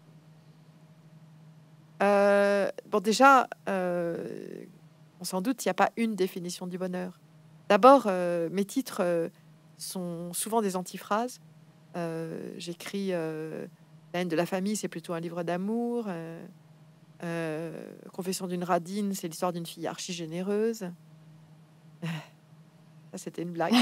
Euh, bon, déjà, euh, on s'en doute, il n'y a pas une définition du bonheur. D'abord, euh, mes titres euh, sont souvent des antiphrases. Euh, J'écris euh, La haine de la famille, c'est plutôt un livre d'amour. Euh, euh, Confession d'une radine, c'est l'histoire d'une fille archi généreuse. Ça, c'était une blague.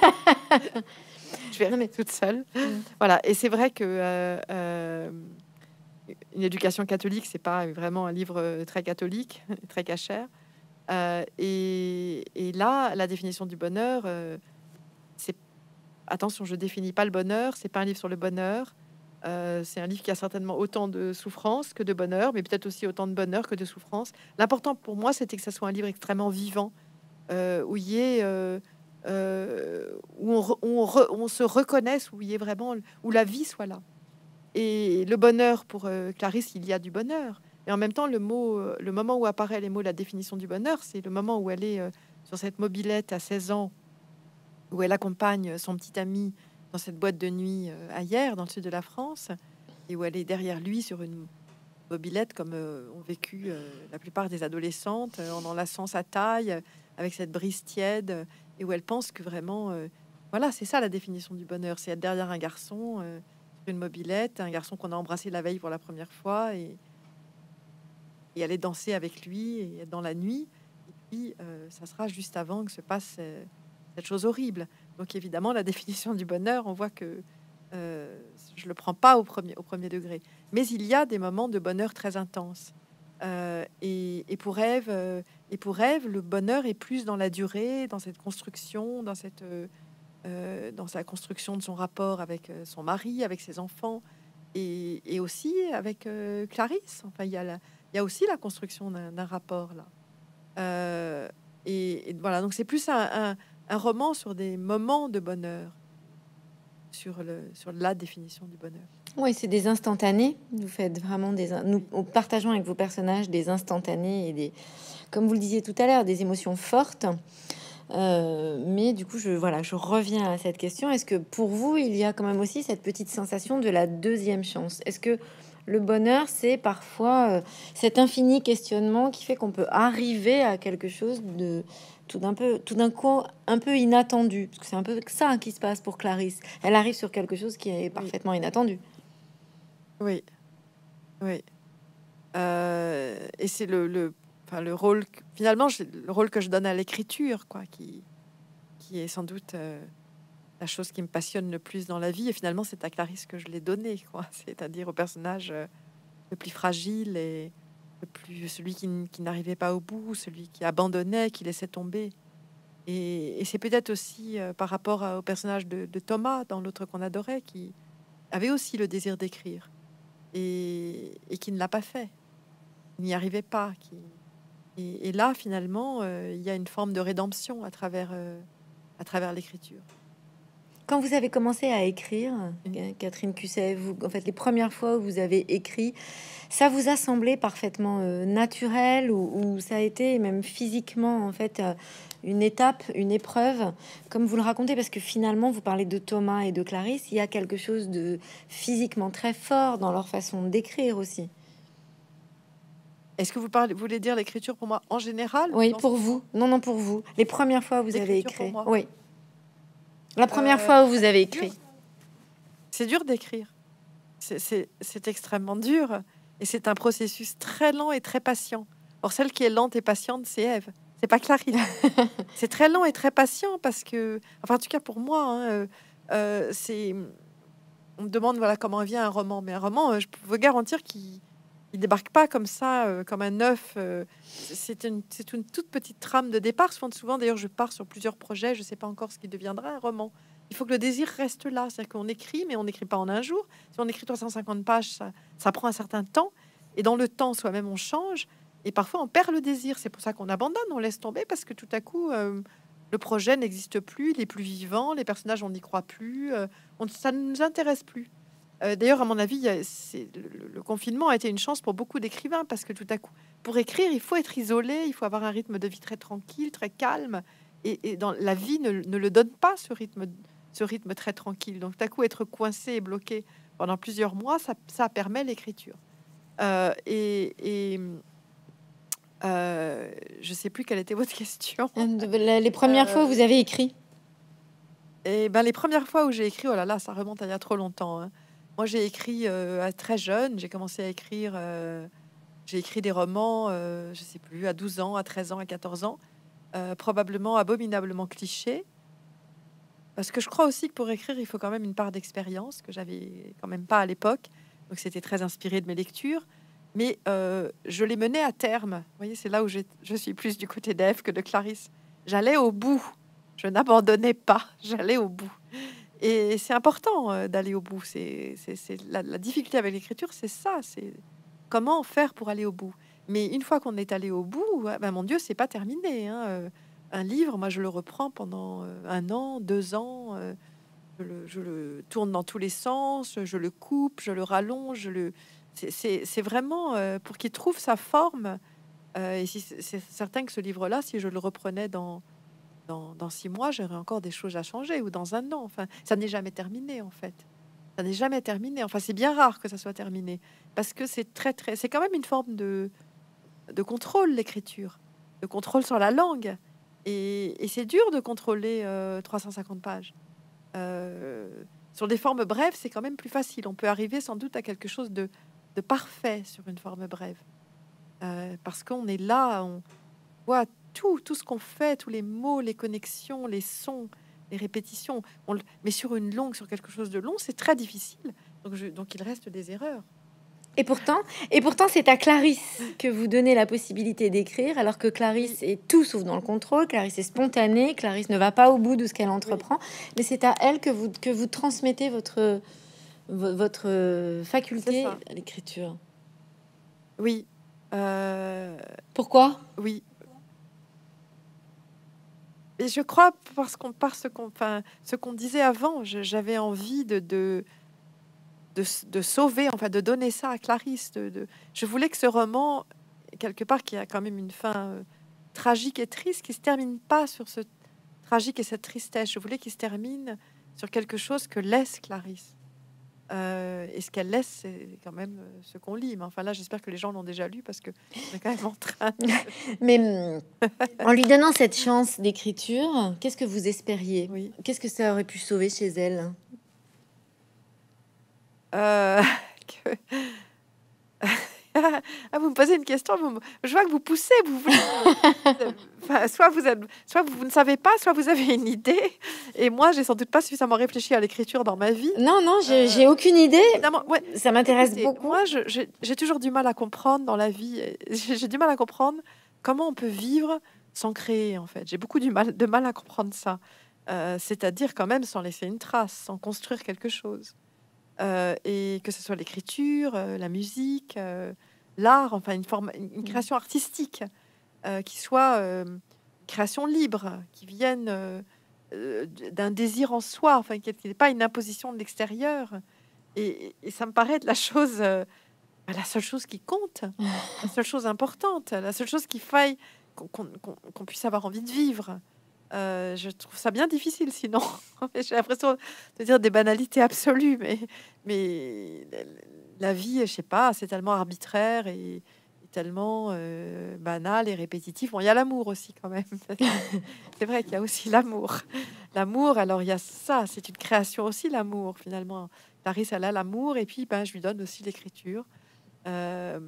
Je vais Non, mais rire toute seule. mm. Voilà, et c'est vrai que euh, euh, une éducation catholique, c'est pas vraiment un livre très catholique, très cachère. Euh, et, et là, la définition du bonheur, euh, c'est attention, je définis pas le bonheur, c'est pas un livre sur le bonheur, Euh, c'est un livre qui a certainement autant de souffrance que de bonheur, mais peut-être aussi autant de bonheur que de souffrance. L'important pour moi, c'était que ça soit un livre extrêmement vivant, euh, où il y ait, euh, euh, où, on, re- on re- on se reconnaisse, où il y ait vraiment, où la vie soit là. Et le bonheur, pour euh, Clarisse, il y a du bonheur. Et en même temps, le mot, euh, le moment où apparaît les mots, la définition du bonheur, c'est le moment où elle est euh, sur cette mobilette à seize ans, où elle accompagne son petit ami dans cette boîte de nuit euh, à Hyères, dans le sud de la France, et où elle est derrière lui sur une mobilette, comme euh, ont vécu euh, la plupart des adolescentes, euh, en enlaçant sa taille, euh, avec cette brise tiède, euh, et où elle pense que vraiment, euh, voilà, c'est ça la définition du bonheur, c'est être derrière un garçon, euh, sur une mobilette, un garçon qu'on a embrassé la veille pour la première fois, et, et aller danser avec lui, et être dans la nuit, et puis euh, ça sera juste avant que se passe euh, cette chose horrible. Donc évidemment, la définition du bonheur, on voit que euh, je le prends pas au premier, au premier degré. Mais il y a des moments de bonheur très intenses. Euh, et, et pour Ève, euh, et pour Ève, le bonheur est plus dans la durée, dans cette construction, dans cette, euh, euh, dans sa construction de son rapport avec euh, son mari, avec ses enfants, et, et aussi avec euh, Clarisse. Enfin, il y a la, il y a aussi la construction d'un d'un rapport là. Euh, et, et voilà, donc c'est plus un, un, un roman sur des moments de bonheur, sur le, sur la définition du bonheur. Oui, c'est des instantanés. Vous faites vraiment des... in- Nous nous partageons avec vos personnages des instantanés et des, comme vous le disiez tout à l'heure, des émotions fortes. Euh, mais du coup, je, voilà, je reviens à cette question. Est-ce que pour vous, il y a quand même aussi cette petite sensation de la deuxième chance? Est-ce que le bonheur, c'est parfois euh, cet infini questionnement qui fait qu'on peut arriver à quelque chose de tout d'un peu, tout d'un coup, un peu inattendu? Parce que c'est un peu ça qui se passe pour Clarisse. Elle arrive sur quelque chose qui est Oui, parfaitement inattendu. oui, oui. Euh, et c'est le, le, enfin, le rôle, que- finalement, c'est le rôle que je donne à l'écriture, quoi, qui, qui est sans doute euh, la chose qui me passionne le plus dans la vie. Et finalement, c'est à Clarisse que je l'ai donné, quoi. C'est-à-dire au personnage euh, le plus fragile et le plus, celui qui, n- qui n'arrivait pas au bout, celui qui abandonnait, qui laissait tomber. Et, et c'est peut-être aussi euh, par rapport à- au personnage de, de Thomas dans l'autre qu'on adorait, qui avait aussi le désir d'écrire et, et qui ne l'a pas fait, il n'y arrivait pas. Qui, et, et là, finalement, euh, il y a une forme de rédemption à travers, euh, à travers l'écriture. Quand vous avez commencé à écrire, Mm. euh, Catherine Cusset, vous, en fait, les premières fois où vous avez écrit, ça vous a semblé parfaitement euh, naturel ou, ou ça a été même physiquement en fait euh, une étape, une épreuve, comme vous le racontez, parce que finalement vous parlez de Thomas et de Clarisse, il y a quelque chose de physiquement très fort dans leur façon d'écrire aussi. Est-ce que vous, parlez, vous voulez dire l'écriture pour moi en général ou Oui, dans ce pour roman? vous. Non, non, pour vous. Les premières fois où vous avez L'écriture pour écrit. moi. Oui, la première Euh, fois où vous avez c'est dur, écrit. c'est dur d'écrire. C'est c'est- c'est extrêmement dur. Et c'est un processus très lent et très patient. Or, celle qui est lente et patiente, c'est Ève. C'est pas Clarisse. C'est très lent et très patient parce que, enfin, en tout cas pour moi, hein, euh, euh, c'est. On me demande voilà comment vient un roman, mais un roman, euh, je peux vous garantir qu'il il débarque pas comme ça, euh, comme un œuf. euh, c'est c'est une, c'est une toute petite trame de départ. Souvent, souvent d'ailleurs, je pars sur plusieurs projets. Je sais pas encore ce qui deviendra un roman. Il faut que le désir reste là, c'est-à-dire qu'on écrit, mais on n'écrit pas en un jour. Si on écrit trois cent cinquante pages, ça, ça prend un certain temps. Et dans le temps, soi-même, on change. Et parfois, on perd le désir. C'est pour ça qu'on abandonne, on laisse tomber, parce que tout à coup, euh, le projet n'existe plus, il est plus vivant, les personnages, on n'y croit plus, euh, on, ça ne nous intéresse plus. Euh, D'ailleurs, à mon avis, il y a- c'est- le, le confinement a été une chance pour beaucoup d'écrivains, parce que tout à coup, pour écrire, il faut être isolé, il faut avoir un rythme de vie très tranquille, très calme. Et, et dans la vie ne, ne le donne pas, ce rythme, ce rythme très tranquille. Donc, tout à coup, être coincé et bloqué pendant plusieurs mois, ça, ça permet l'écriture. Euh, et, et euh, je sais plus quelle était votre question. Euh, Les premières fois où Euh, vous avez écrit. et ben les premières fois où j'ai écrit, oh là là, ça remonte à il y a trop longtemps, hein. Moi, j'ai écrit euh, à très jeune. J'ai commencé à écrire. euh, j'ai écrit des romans, euh, je sais plus, à douze ans, à treize ans, à quatorze ans, euh, probablement abominablement clichés. Parce que je crois aussi que pour écrire, il faut quand même une part d'expérience que j'avais quand même pas à l'époque. Donc c'était très inspiré de mes lectures. Mais euh, je les menais à terme. Vous voyez, c'est là où j'ai- je suis plus du côté d'Ève que de Clarisse. J'allais au bout. Je n'abandonnais pas. J'allais au bout. Et c'est important euh, d'aller au bout. C'est, c'est, c'est la, la difficulté avec l'écriture, c'est ça. C'est comment faire pour aller au bout. Mais une fois qu'on est allé au bout, ah ben, mon Dieu, c'est pas terminé. Hein. Euh, Un livre, moi, je le reprends pendant euh, un an, deux ans. euh, je, le, je le tourne dans tous les sens, je le coupe, je le rallonge. Je le... C'est, c'est, c'est vraiment euh, pour qu'il trouve sa forme. Euh, et si, c'est c'est certain que ce livre-là, si je le reprenais dans dans, dans six mois, j'aurai encore des choses à changer, ou dans un an. Enfin, ça n'est jamais terminé, en fait. Ça n'est jamais terminé. Enfin, c'est bien rare que ça soit terminé, parce que c'est très, très, c'est quand même une forme de, de contrôle, l'écriture, de contrôle sur la langue. Et, et c'est dur de contrôler euh, trois cent cinquante pages. Euh, sur des formes brèves, c'est quand même plus facile. On peut arriver sans doute à quelque chose de, de parfait sur une forme brève. Euh, parce qu'on est là, on voit tout, tout ce qu'on fait, tous les mots, les connexions, les sons, les répétitions. On le- mais sur une longue, sur quelque chose de long, c'est très difficile. Donc, je- donc il reste des erreurs. Et pourtant, et pourtant, c'est à Clarisse que vous donnez la possibilité d'écrire, alors que Oui, Clarisse est tout sauf dans le contrôle. Clarisse est spontanée. Clarisse ne va pas au bout de ce qu'elle oui, entreprend, mais c'est à elle que vous que vous transmettez votre vo- votre euh, c'est faculté ça. à l'écriture. Oui, euh, Pourquoi? oui. Et je crois parce qu'on parce qu'on, enfin, ce qu'on disait avant, je- j'avais envie de, de de, s- de sauver, enfin de donner ça à Clarisse. De, de- Je voulais que ce roman, quelque part, qui a quand même une fin euh, tragique et triste, qui se termine pas sur ce tragique et cette tristesse. Je voulais qu'il se termine sur quelque chose que laisse Clarisse. Euh, et ce qu'elle laisse, c'est quand même euh, ce qu'on lit. Mais enfin là, j'espère que les gens l'ont déjà lu parce que on est quand même en train. Mais hum, en lui donnant cette chance d'écriture, qu'est-ce que vous espériez? Oui. Qu'est-ce que ça aurait pu sauver chez elle? Euh, que- Ah, vous me posez une question, vous me- je vois que vous poussez, vous voulez me- enfin, soit vous êtes, soit vous ne savez pas, soit vous avez une idée. Et moi, j'ai sans doute pas suffisamment réfléchi à l'écriture dans ma vie. Non, non, j'ai Euh, j'ai aucune idée. évidemment, ouais. Ça m'intéresse Écoutez, beaucoup. moi, je- j'ai j'ai toujours du mal à comprendre dans la vie. et J'ai j'ai du mal à comprendre comment on peut vivre sans créer, en fait. J'ai beaucoup du mal, de mal à comprendre ça. Euh, c'est-à-dire quand même sans laisser une trace, sans construire quelque chose. Euh, et que ce soit l'écriture, euh, la musique, euh, l'art, enfin une forme, une, une création artistique euh, qui soit euh, une création libre, qui vienne euh, euh, d'un désir en soi, enfin qui n'est pas une imposition de l'extérieur. Et, et ça me paraît être la chose, euh, bah, la seule chose qui compte, la seule chose importante, la seule chose qu'il faille qu'on qu'on- qu'on- qu'on puisse avoir envie de vivre. Euh, je trouve ça bien difficile sinon. J'ai l'impression de dire des banalités absolues, mais, mais la la vie, je sais pas, c'est tellement arbitraire et, et tellement euh, banal et répétitif. Bon, il y a l'amour aussi quand même. C'est vrai qu'il y a aussi l'amour. L'amour, alors il y a ça, c'est une création aussi, l'amour finalement. Clarisse, elle a l'amour et puis ben, je lui donne aussi l'écriture. Euh,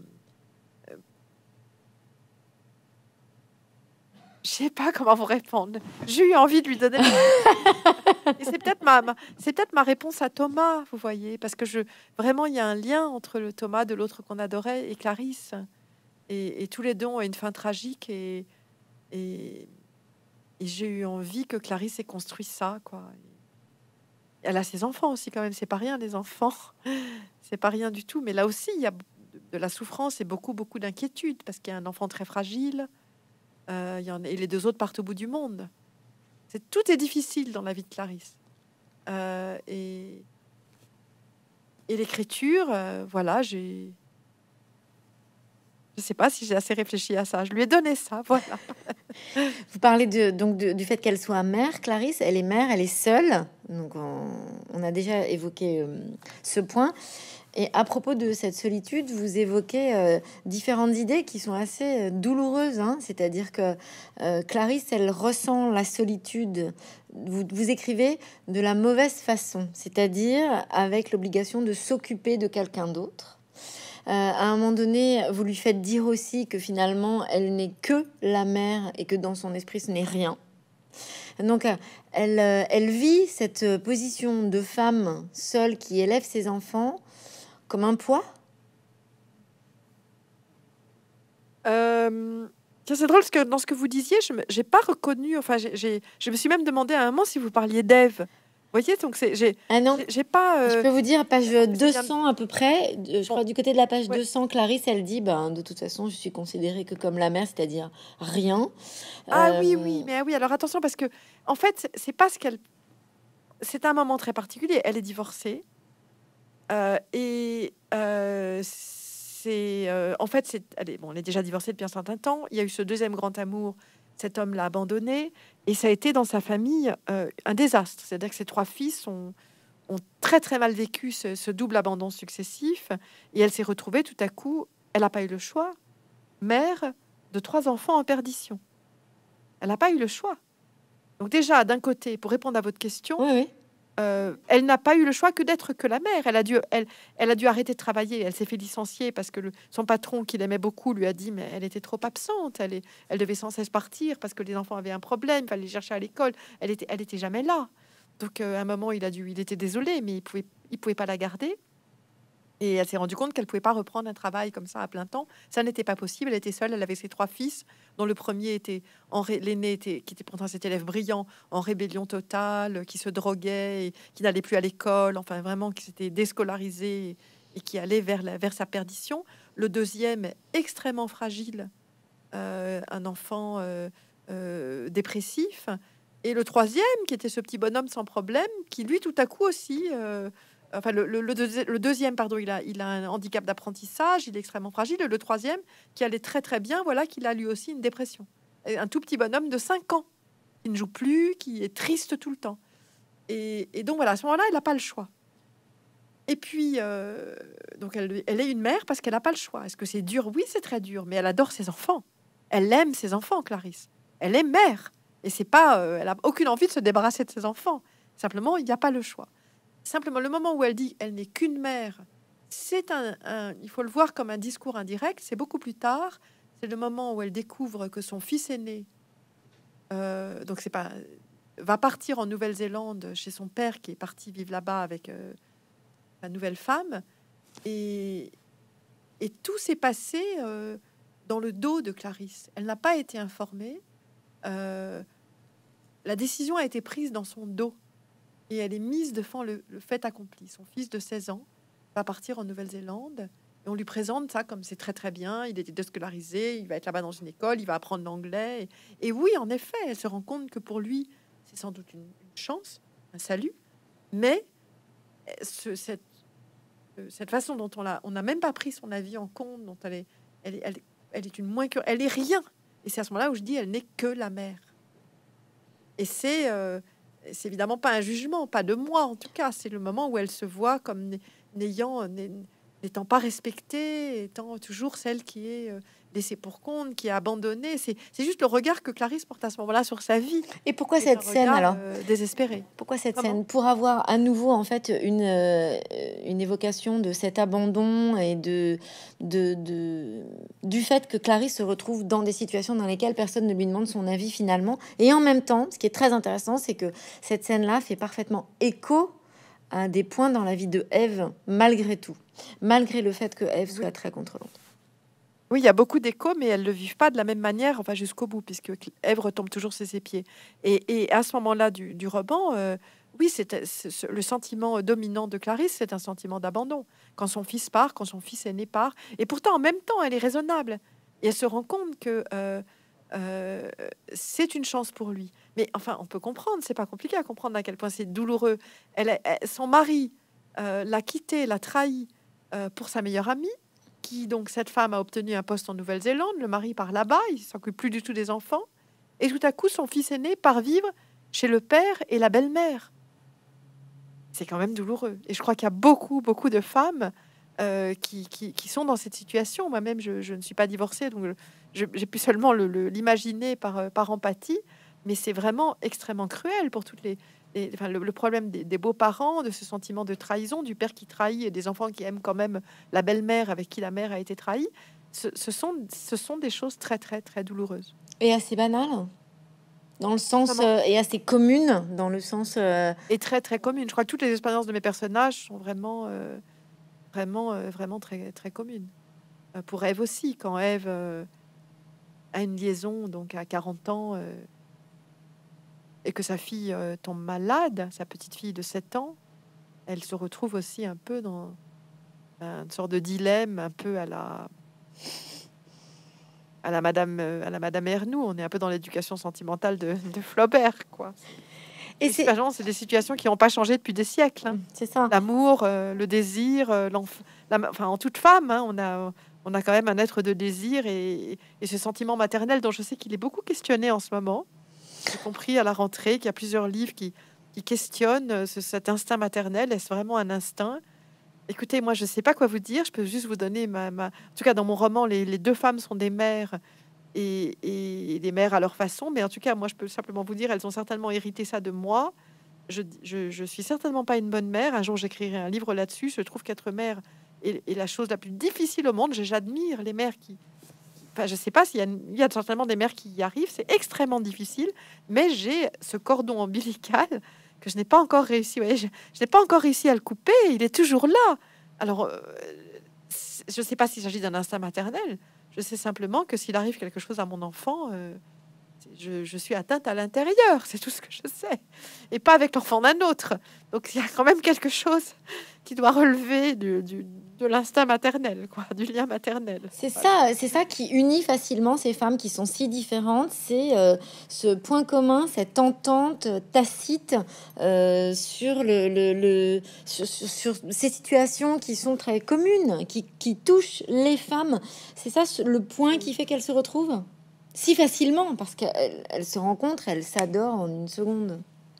je sais pas comment vous répondre. J'ai eu envie de lui donner. Et c'est peut-être ma, ma- c'est peut-être ma réponse à Thomas, vous voyez, parce que je vraiment il y a un lien entre le Thomas de l'autre qu'on adorait et Clarisse, et, et tous les deux ont une fin tragique et, et, et j'ai eu envie que Clarisse ait construit ça, quoi. Elle a ses enfants aussi quand même, c'est pas rien les enfants, c'est pas rien du tout. Mais là aussi il y a de de la souffrance et beaucoup beaucoup d'inquiétude parce qu'il y a un enfant très fragile, euh, il y en a, et les deux autres partent au bout du monde. C'est tout est difficile dans la vie de Clarisse. Euh, et Et l'écriture, euh, voilà, j'ai, je sais pas si j'ai assez réfléchi à ça. Je lui ai donné ça, voilà. Vous parlez de, donc de- du fait qu'elle soit mère, Clarisse. Elle est mère, elle est seule. Donc on, on a déjà évoqué euh, ce point. Et à propos de cette solitude, vous évoquez euh, différentes idées qui sont assez euh, douloureuses. Hein. C'est-à-dire que euh, Clarisse, elle ressent la solitude. Vous, vous écrivez de la mauvaise façon, c'est-à-dire avec l'obligation de s'occuper de quelqu'un d'autre. Euh, à un moment donné, vous lui faites dire aussi que finalement, elle n'est que la mère et que dans son esprit, ce n'est rien. Donc, euh, elle, euh, elle vit cette euh, position de femme seule qui élève ses enfants comme un poids. Euh, tiens, c'est drôle parce que dans ce que vous disiez, je me, j'ai pas reconnu. Enfin, j'ai, j'ai- je me suis même demandé à un moment si vous parliez d'Ève. voyez, donc c'est j'ai Ah non, j'ai j'ai pas, je heu, peux vous dire, page c'est deux bien cents à peu près, de- je bon, crois du côté de la page ouais. deux cents, Clarisse, elle dit, ben, de toute façon, je suis considérée que comme la mère, c'est-à-dire rien. Ah oui, oui, Euh, mais ah oui, alors attention parce que en fait, c'est c'est pas ce qu'elle c'est un moment très particulier. Elle est divorcée, heu et heu, c'est, heu, en fait, c'est elle est bon, elle est déjà divorcée depuis un certain temps. Il y a eu ce deuxième grand amour, cet homme l'a abandonnée et ça a été dans sa famille, heu, un désastre. C'est-à-dire que ses trois fils ont ont très, très mal vécu ce ce double abandon successif et elle s'est retrouvée tout à coup, elle n'a pas eu le choix, mère de trois enfants en perdition. Elle n'a pas eu le choix. Donc déjà, d'un côté, pour répondre à votre question, oui, oui. heu, elle n'a pas eu le choix que d'être que la mère. Elle a dû elle elle a dû arrêter de travailler. Elle s'est fait licencier parce que le son patron, qui l'aimait beaucoup, lui a dit: «Mais elle était trop absente, elle est elle devait sans cesse partir parce que les enfants avaient un problème, il fallait les chercher à l'école. Elle était elle était jamais là». Donc, heu, à un moment, il a dû il était désolé, mais il pouvait il pouvait pas la garder. Et elle s'est rendue compte qu'elle pouvait pas reprendre un travail comme ça à plein temps. Ça n'était pas possible. Elle était seule. Elle avait ses trois fils, dont le premier était en ré- l'aîné était qui était pourtant cet élève brillant, en rébellion totale, qui se droguait, et qui n'allait plus à l'école. Enfin, vraiment, qui s'était déscolarisé et, et qui allait vers la, vers sa perdition. Le deuxième, extrêmement fragile, euh, un enfant euh, euh, dépressif. Et le troisième, qui était ce petit bonhomme sans problème, qui lui, tout à coup aussi, euh, enfin le, le- le deuxi- le deuxième, pardon, il a, il a un handicap d'apprentissage, il est extrêmement fragile. Et le troisième, qui allait très très bien, voilà qu'il a lui aussi une dépression. Et un tout petit bonhomme de cinq ans, qui ne joue plus, qui est triste tout le temps. Et, et donc voilà, à ce moment-là, elle n'a pas le choix. Et puis, euh, donc elle, elle est une mère parce qu'elle n'a pas le choix. Est-ce que c'est dur? Oui, c'est très dur, mais elle adore ses enfants. Elle aime ses enfants, Clarisse. Elle est mère. Et c'est pas, euh, elle a aucune envie de se débarrasser de ses enfants. Simplement, il n'y a pas le choix. Simplement, le moment où elle dit elle n'est qu'une mère, c'est un, un- il faut le voir comme un discours indirect. C'est beaucoup plus tard. C'est le moment où elle découvre que son fils aîné, euh, donc c'est pas, va partir en Nouvelle-Zélande chez son père qui est parti vivre là-bas avec euh, la nouvelle femme. Et, et tout s'est passé euh, dans le dos de Clarisse. Elle n'a pas été informée. Euh, la décision a été prise dans son dos et elle est mise devant le, le fait accompli. Son fils de seize ans va partir en Nouvelle-Zélande et on lui présente ça comme c'est très très bien. Il était déscolarisé, il va être là-bas dans une école, il va apprendre l'anglais. Et, et oui, en effet, elle se rend compte que pour lui, c'est sans doute une, une chance, un salut. Mais euh, ce, cette euh, cette façon dont on l'a, on n'a même pas pris son avis en compte, dont elle est, elle est, elle est, elle est une moins que, elle est rien. Et c'est à ce moment-là où je dis, elle n'est que la mère. Et c'est, euh, c'est évidemment pas un jugement, pas de moi en tout cas. C'est le moment où elle se voit comme n- n'ayant, n- n'étant pas respectée, étant toujours celle qui est euh, laissée pour compte, qui est abandonnée. C'est, c'est juste le regard que Clarisse porte à ce moment-là sur sa vie, Et pourquoi qui est un cette scène regard alors? euh, désespéré. Pourquoi cette Comment? scène? Pour avoir à nouveau en fait une, euh, une évocation de cet abandon et de, de, de- du fait que Clarisse se retrouve dans des situations dans lesquelles personne ne lui demande son avis finalement. Et en même temps, ce qui est très intéressant, c'est que cette scène-là fait parfaitement écho à des points dans la vie de Ève, malgré tout, malgré le fait que Ève Oui. soit très contrôlante. Oui, il y a beaucoup d'échos, mais elles le vivent pas de la même manière, enfin jusqu'au bout, puisque Cl- Ève retombe toujours sur ses pieds. Et, et à ce moment-là du, du roman, euh, oui, c'est c'est- c'est- le sentiment dominant de Clarisse, c'est un sentiment d'abandon. Quand son fils part, quand son fils aîné part, et pourtant en même temps, elle est raisonnable. Et elle se rend compte que euh, euh, c'est une chance pour lui. Mais enfin, on peut comprendre, c'est pas compliqué à comprendre à quel point c'est douloureux. Elle, a- elle- son mari euh, l'a quitté, l'a trahi euh, pour sa meilleure amie qui donc cette femme a obtenu un poste en Nouvelle-Zélande, le mari part là-bas, il s'occupe plus du tout des enfants, et tout à coup son fils aîné part vivre chez le père et la belle-mère. C'est quand même douloureux. Et je crois qu'il y a beaucoup, beaucoup de femmes euh, qui, qui, qui sont dans cette situation. Moi-même, je, je ne suis pas divorcée, donc je- j'ai pu seulement le- le- l'imaginer par, euh, par empathie, mais c'est vraiment extrêmement cruel pour toutes les... les- enfin, le, le problème des, des beaux-parents, de ce sentiment de trahison, du père qui trahit et des enfants qui aiment quand même la belle-mère avec qui la mère a été trahie, ce, ce sont, ce sont des choses très, très, très douloureuses. Et assez banal, dans le sens, Vraiment. euh, et assez commune, dans le sens... euh, Et très, très commune. Je crois que toutes les expériences de mes personnages sont vraiment... euh, vraiment, euh, vraiment très, très commune. Euh, pour Ève aussi, quand Ève euh, a une liaison, donc à quarante ans, euh, et que sa fille euh, tombe malade, sa petite fille de sept ans, elle se retrouve aussi un peu dans une sorte de dilemme, un peu à la à la Madame euh, à la Madame Ernoux. On est un peu dans l'éducation sentimentale de, de Flaubert, quoi. Et Les c'est situations, c'est des situations qui n'ont pas changé depuis des siècles, hein. c'est ça. L'amour, euh, le désir, euh, l'enf- la- enfin en toute femme, hein, on a on a quand même un être de désir et, et ce sentiment maternel dont je sais qu'il est beaucoup questionné en ce moment. J'ai compris à la rentrée qu'il y a plusieurs livres qui, qui questionnent euh, ce- cet instinct maternel. Est-ce vraiment un instinct? Écoutez, moi, je ne sais pas quoi vous dire. Je peux juste vous donner ma... ma- En tout cas, dans mon roman, les, les deux femmes sont des mères et, et des mères à leur façon. Mais en tout cas, moi, je peux simplement vous dire, elles ont certainement hérité ça de moi. Je, je, je suis certainement pas une bonne mère. Un jour, j'écrirai un livre là-dessus. Je trouve qu'être mère est, est la chose la plus difficile au monde. Je- J'admire les mères qui, enfin, je sais pas s'il y a, il y a certainement des mères qui y arrivent. C'est extrêmement difficile, mais j'ai ce cordon ombilical que je n'ai pas encore réussi. Vous voyez, je, je n'ai pas encore réussi à le couper. Il est toujours là. Alors, euh, c'est- je ne sais pas s'il s'agit d'un instinct maternel. Je sais simplement que s'il arrive quelque chose à mon enfant, euh, je, je suis atteinte à l'intérieur. C'est tout ce que je sais, et pas avec l'enfant d'un autre. Donc, il y a quand même quelque chose qui doit relever du, du- de l'instinct maternel, quoi, du lien maternel. C'est Voilà. ça, c'est ça qui unit facilement ces femmes qui sont si différentes. C'est euh, ce point commun, cette entente tacite euh, sur, le, le- le- sur, sur- sur ces situations qui sont très communes, qui, qui touchent les femmes. C'est ça ce- le point qui fait qu'elles se retrouvent si facilement, parce qu'elles elles se rencontrent, elles s'adorent en une seconde.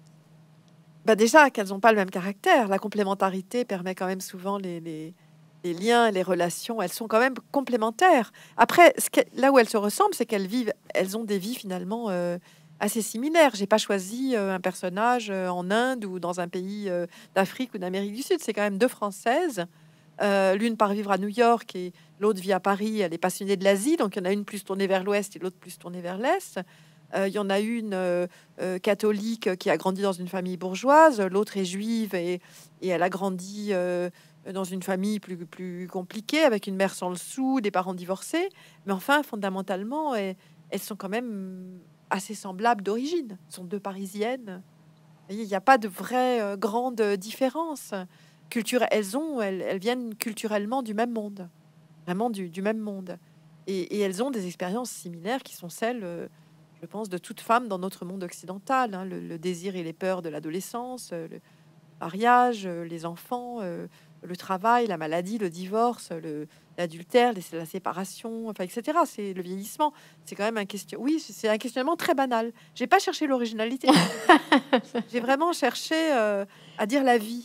Bah déjà, qu'elles n'ont pas le même caractère. La complémentarité permet quand même souvent les, les, les liens, les relations. Elles sont quand même complémentaires. Après, ce que- là où elles se ressemblent, c'est qu'elles vivent, elles ont des vies finalement euh, assez similaires. J'ai pas choisi euh, un personnage euh, en Inde ou dans un pays euh, d'Afrique ou d'Amérique du Sud. C'est quand même deux Françaises. Euh, l'une part vivre à New York et l'autre vit à Paris. Elle est passionnée de l'Asie, donc il y en a une plus tournée vers l'Ouest et l'autre plus tournée vers l'Est. Euh, Il y en a une euh, euh, catholique qui a grandi dans une famille bourgeoise, l'autre est juive et, et elle a grandi euh, dans une famille plus, plus compliquée, avec une mère sans le sou, des parents divorcés. Mais enfin, fondamentalement, elles, elles sont quand même assez semblables d'origine. Ce sont deux Parisiennes. Vous voyez, il n'y a pas de vraie euh, grande différence. Culture, elles ont, elles, elles viennent culturellement du même monde, vraiment du, du même monde. Et, et elles ont des expériences similaires qui sont celles, euh, je pense, de toute femme dans notre monde occidental, hein. Le, le désir et les peurs de l'adolescence, euh, le mariage, euh, les enfants, euh, le travail, la maladie, le divorce, le, l'adultère, les- la séparation, enfin, et cetera. C'est le vieillissement. C'est quand même un question. Oui, c'est c'est un questionnement très banal. J'ai pas cherché l'originalité. J'ai vraiment cherché euh, à dire la vie.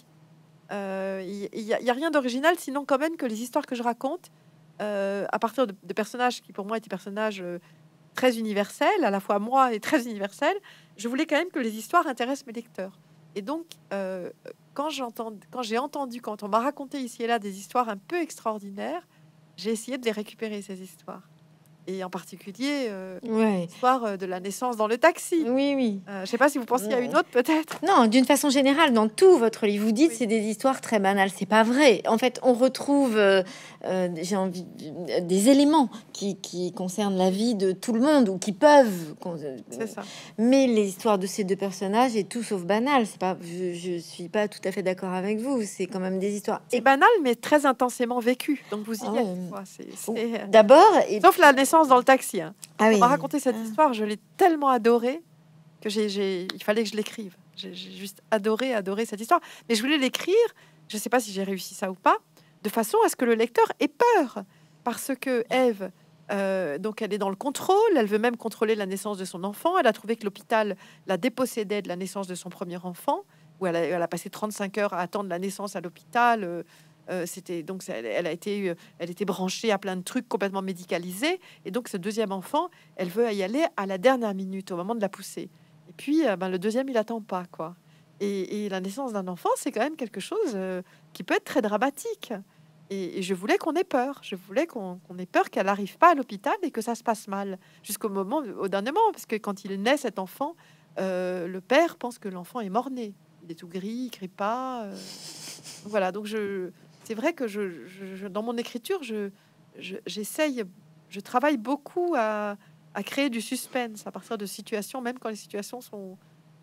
Euh, Il n'y a, il y a rien d'original, sinon quand même que les histoires que je raconte, euh, à partir de, de personnages qui pour moi étaient personnages euh, très universels, à la fois moi et très universels, je voulais quand même que les histoires intéressent mes lecteurs. Et donc, euh, quand j'entends, quand j'ai entendu, quand on m'a raconté ici et là des histoires un peu extraordinaires, j'ai essayé de les récupérer, ces histoires. Et en particulier, euh, Ouais, l'histoire euh, de la naissance dans le taxi. oui, oui. Euh, je sais pas si vous pensez à une autre, peut-être. Non, d'une façon générale, dans tout votre livre, vous dites Oui. c'est des histoires très banales. C'est pas vrai. En fait, on retrouve, euh, euh, j'ai envie, de- des éléments qui, qui concernent la vie de tout le monde ou qui peuvent. con- euh, C'est ça. Mais l'histoire de ces deux personnages est tout sauf banale. C'est pas, je, je suis pas tout à fait d'accord avec vous. C'est quand même des histoires. C'est Et, banal, mais très intensément vécu. Donc vous ah y êtes, ouais. quoi. C'est, c'est, euh, D'abord, et Sauf la naissance dans le taxi, hein. ah On m'a oui. raconté cette Ah. histoire, je l'ai tellement adorée que j'ai, j'ai- il fallait que je l'écrive. J'ai, j'ai juste adoré, adoré cette histoire. Mais je voulais l'écrire, je ne sais pas si j'ai réussi ça ou pas, de façon à ce que le lecteur ait peur. Parce que Ève, euh, donc elle est dans le contrôle, elle veut même contrôler la naissance de son enfant. Elle a trouvé que l'hôpital la dépossédait de la naissance de son premier enfant, où elle a, elle a passé trente-cinq heures à attendre la naissance à l'hôpital. euh, euh, c'était donc ça- elle, elle a été, euh, elle était branchée à plein de trucs complètement médicalisés. Et donc ce deuxième enfant, elle veut y aller à la dernière minute, au moment de la pousser. Et puis, euh, ben, le deuxième, il attend pas, quoi. Et, et la naissance d'un enfant, c'est quand même quelque chose euh, qui peut être très dramatique. Et, et je voulais qu'on ait peur. Je voulais qu'on qu'on ait peur qu'elle n'arrive pas à l'hôpital et que ça se passe mal jusqu'au moment, au dernier moment, parce que quand il naît, cet enfant, euh, le père pense que l'enfant est mort-né. Il est tout gris, il crie pas. euh. Voilà. Donc je, c'est vrai que je, je- je- dans mon écriture, je, je- j'essaye, je travaille beaucoup à, à créer du suspense à partir de situations, même quand les situations sont, sont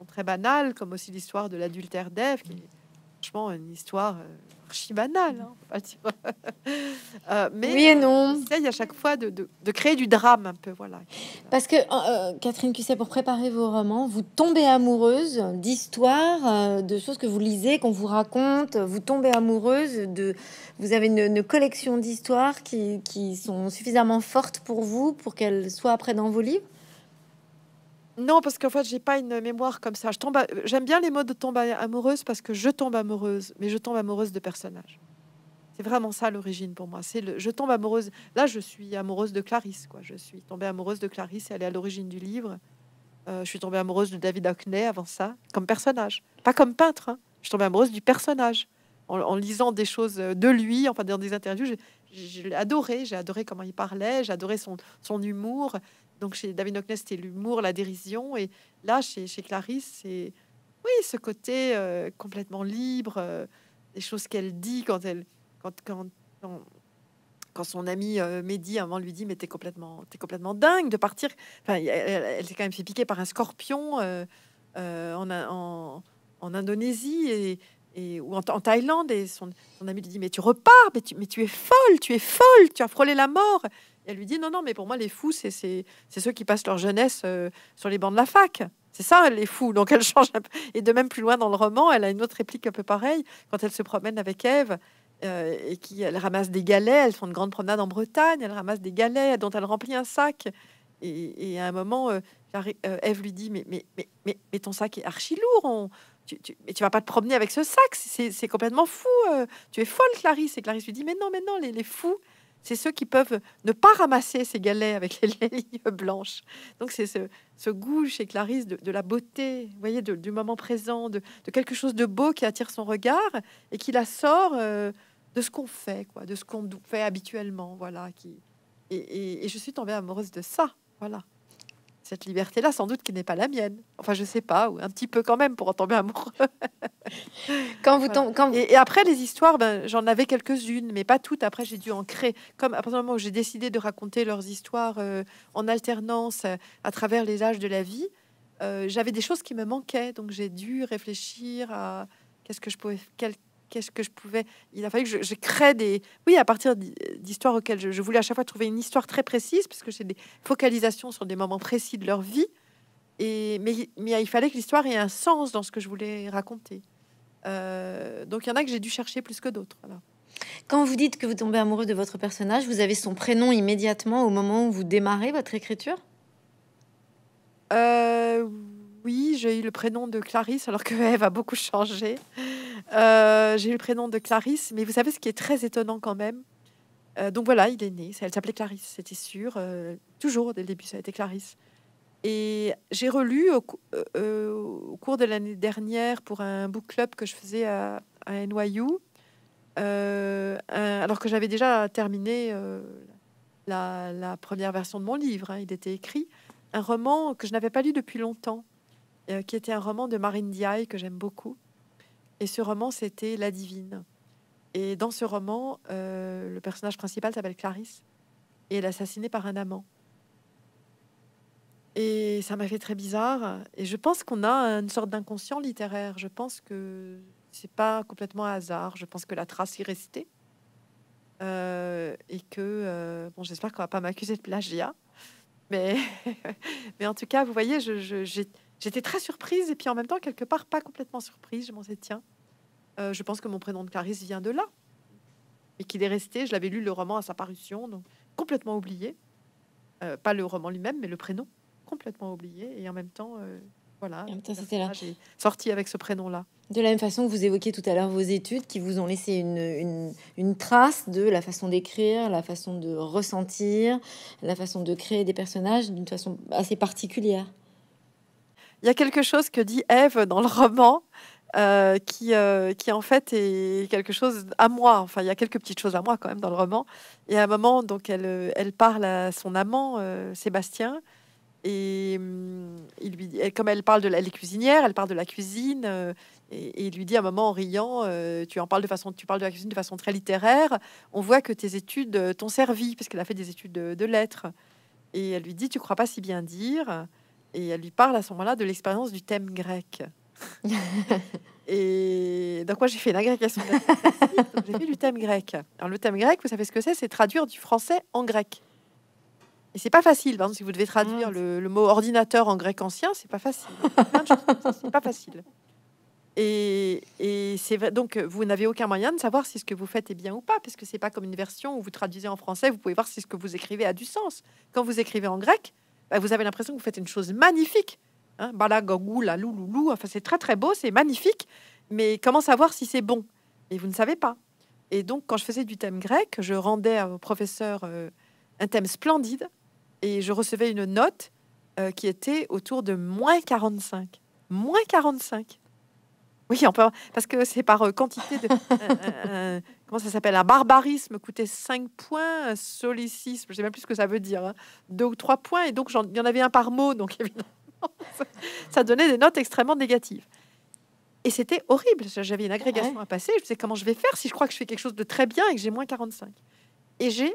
sont très banales, comme aussi l'histoire de l'adultère d'Ève, qui est franchement une histoire euh, archi banale, hein, faut pas le dire. Euh, mais Oui et euh, non. j'essaye à chaque fois de, de- de créer du drame un peu, voilà. Parce que, euh, Catherine Cusset, pour préparer vos romans, vous tombez amoureuse d'histoires, euh, de choses que vous lisez, qu'on vous raconte. Vous tombez amoureuse de... Vous avez une, une collection d'histoires qui, qui sont suffisamment fortes pour vous, pour qu'elles soient après dans vos livres. Non, parce qu'en fait, j'ai pas une mémoire comme ça. Je tombe, à- j'aime bien les mots de tombe amoureuse parce que je tombe amoureuse, mais je tombe amoureuse de personnages. C'est vraiment ça l'origine pour moi. C'est le, je tombe amoureuse. Là, je suis amoureuse de Clarisse, quoi. Je suis tombée amoureuse de Clarisse. Elle est à l'origine du livre. Euh, je suis tombée amoureuse de David Hockney avant ça, comme personnage, pas comme peintre, hein. Je suis tombée amoureuse du personnage en, en lisant des choses de lui, enfin dans des interviews. J'ai, j'ai adoré, j'ai adoré comment il parlait, j'ai adoré son, son humour. Donc chez David Hockney, c'était l'humour, la dérision, et là chez, chez Clarisse, c'est oui ce côté euh, complètement libre, euh, des choses qu'elle dit quand elle, quand, quand, quand quand son ami euh, Mehdi avant lui dit mais t'es complètement t'es complètement dingue de partir, enfin elle, elle- elle s'est quand même fait piquer par un scorpion euh, euh, en, en, en Indonésie et, et ou en, en Thaïlande, et son, son ami lui dit mais tu repars, mais tu, mais tu es folle, tu es folle, tu as frôlé la mort. Et elle lui dit non non, mais pour moi les fous c'est c'est c'est ceux qui passent leur jeunesse euh, sur les bancs de la fac. C'est ça, les fous. Donc elle change un peu. Et de même plus loin dans le roman, elle a une autre réplique un peu pareille quand elle se promène avec Ève euh, et qui elle ramasse des galets. Elles font une grande promenade en Bretagne. Elle ramasse des galets dont elle remplit un sac. Et, et à un moment, euh, Clari- euh, Ève lui dit mais, mais, mais, mais, mais ton sac est archi lourd. On, tu, tu, mais tu vas pas te promener avec ce sac. C'est c'est complètement fou. euh, tu es folle, Clarisse. Et Clarisse lui dit mais non, mais non, les, les fous, c'est ceux qui peuvent ne pas ramasser ces galets avec les, les lignes blanches. Donc c'est ce, ce goût chez Clarisse de, de la beauté, vous voyez, de- du moment présent, de, de quelque chose de beau qui attire son regard et qui la sort euh, de ce qu'on fait, quoi, de ce qu'on dou- fait habituellement, voilà. Qui et, et- et je suis tombée amoureuse de ça, voilà. Cette liberté-là, sans doute, qui n'est pas la mienne. Enfin, je sais pas, ou un petit peu quand même pour en tomber amoureux. Quand vous Voilà. tombez, quand vous- Et, et après, les histoires, ben, j'en avais quelques-unes, mais pas toutes. Après, j'ai dû en créer. Comme à partir du moment où j'ai décidé de raconter leurs histoires euh, en alternance euh, à travers les âges de la vie, euh, j'avais des choses qui me manquaient. Donc, j'ai dû réfléchir à qu'est-ce que je pouvais, quel- qu'est-ce que je pouvais. Il a fallu que je, je crée des. Oui, à partir d'hi- d'histoires auxquelles je, je voulais à chaque fois trouver une histoire très précise, puisque j'ai des focalisations sur des moments précis de leur vie. Et mais, mais il fallait que l'histoire ait un sens dans ce que je voulais raconter. Euh, donc il y en a que j'ai dû chercher plus que d'autres. Voilà. quand vous dites que vous tombez amoureux de votre personnage, vous avez son prénom immédiatement au moment où vous démarrez votre écriture? Euh, oui, j'ai eu le prénom de Clarisse, alors que Ève a beaucoup changé. Euh, j'ai eu le prénom de Clarisse, mais vous savez ce qui est très étonnant quand même. Euh, donc voilà, il est né. Ça, elle s'appelait Clarisse, c'était sûr. Euh, toujours dès le début, ça a été Clarisse. Et j'ai relu au, cou- euh, euh, au cours de l'année dernière pour un book club que je faisais à, à N Y U, euh, un- alors que j'avais déjà terminé euh, la, la première version de mon livre, hein. Il était écrit un roman que je n'avais pas lu depuis longtemps, euh, qui était un roman de Marine Diaye que j'aime beaucoup. Et ce roman, c'était La Divine. Et dans ce roman, euh, le personnage principal s'appelle Clarisse et elle est assassinée par un amant. Et ça m'a fait très bizarre. Et je pense qu'on a une sorte d'inconscient littéraire. Je pense que c'est pas complètement un hasard. Je pense que la trace y restait. Euh, et que, euh, bon, j'espère qu'on va pas m'accuser de plagiat. Mais, mais en tout cas, vous voyez, je, je- j'ai- j'étais très surprise et puis en même temps, quelque part, pas complètement surprise. Je m'en suis dit, tiens, euh, je pense que mon prénom de Clarisse vient de là et qu'il est resté. Je l'avais lu le roman à sa parution, donc complètement oublié. Euh, pas le roman lui-même, mais le prénom complètement oublié. Et en même temps, euh, voilà, En même mon temps, c'était là. personnage est sorti avec ce prénom-là. De la même façon que vous évoquiez tout à l'heure vos études qui vous ont laissé une, une, une trace de la façon d'écrire, la façon de ressentir, la façon de créer des personnages d'une façon assez particulière. Il y a quelque chose que dit Ève dans le roman euh, qui, euh, qui en fait est quelque chose à moi. Enfin, il y a quelques petites choses à moi quand même dans le roman. Et à un moment, donc elle, euh, elle parle à son amant euh, Sébastien et hum, il lui dit, elle- comme elle parle de la, elle est cuisinière, elle parle de la cuisine euh, et, et il lui dit à un moment en riant, euh, tu en parles de façon, tu parles de la cuisine de façon très littéraire. On voit que tes études euh, t'ont servi parce qu'elle a fait des études de, de lettres. Et elle lui dit, tu crois pas si bien dire. Et elle lui parle à ce moment-là de l'expérience du thème grec. Et donc moi j'ai fait une agrégation de lettres classiques, donc j'ai fait du thème grec. Alors le thème grec, vous savez ce que c'est? C'est traduire du français en grec. Et c'est pas facile. Par exemple, si vous devez traduire Ah, le, le mot ordinateur en grec ancien, c'est pas facile. Plein de choses comme ça, c'est pas facile. Et, et c'est vrai. Donc vous n'avez aucun moyen de savoir si ce que vous faites est bien ou pas, parce que c'est pas comme une version où vous traduisez en français. Vous pouvez voir si ce que vous écrivez a du sens. Quand vous écrivez en grec, bah, vous avez l'impression que vous faites une chose magnifique. Hein, balagagou, la louloulou. Enfin, c'est très très beau, c'est magnifique. Mais comment savoir si c'est bon? Et vous ne savez pas. Et donc, quand je faisais du thème grec, je rendais au professeur euh, un thème splendide et je recevais une note euh, qui était autour de moins quarante-cinq. Moins quarante-cinq. Oui, on peut, parce que c'est par euh, quantité de. un- un- un- comment ça s'appelle? Un barbarisme coûtait cinq points, un solécisme, je sais même plus ce que ça veut dire, hein, deux ou trois points, et donc j'en- il y en avait un par mot, donc évidemment, ça, ça donnait des notes extrêmement négatives. Et c'était horrible. J'avais une agrégation ouais. à passer. Je me disais comment je vais faire si je crois que je fais quelque chose de très bien et que j'ai moins quarante-cinq. Et j'ai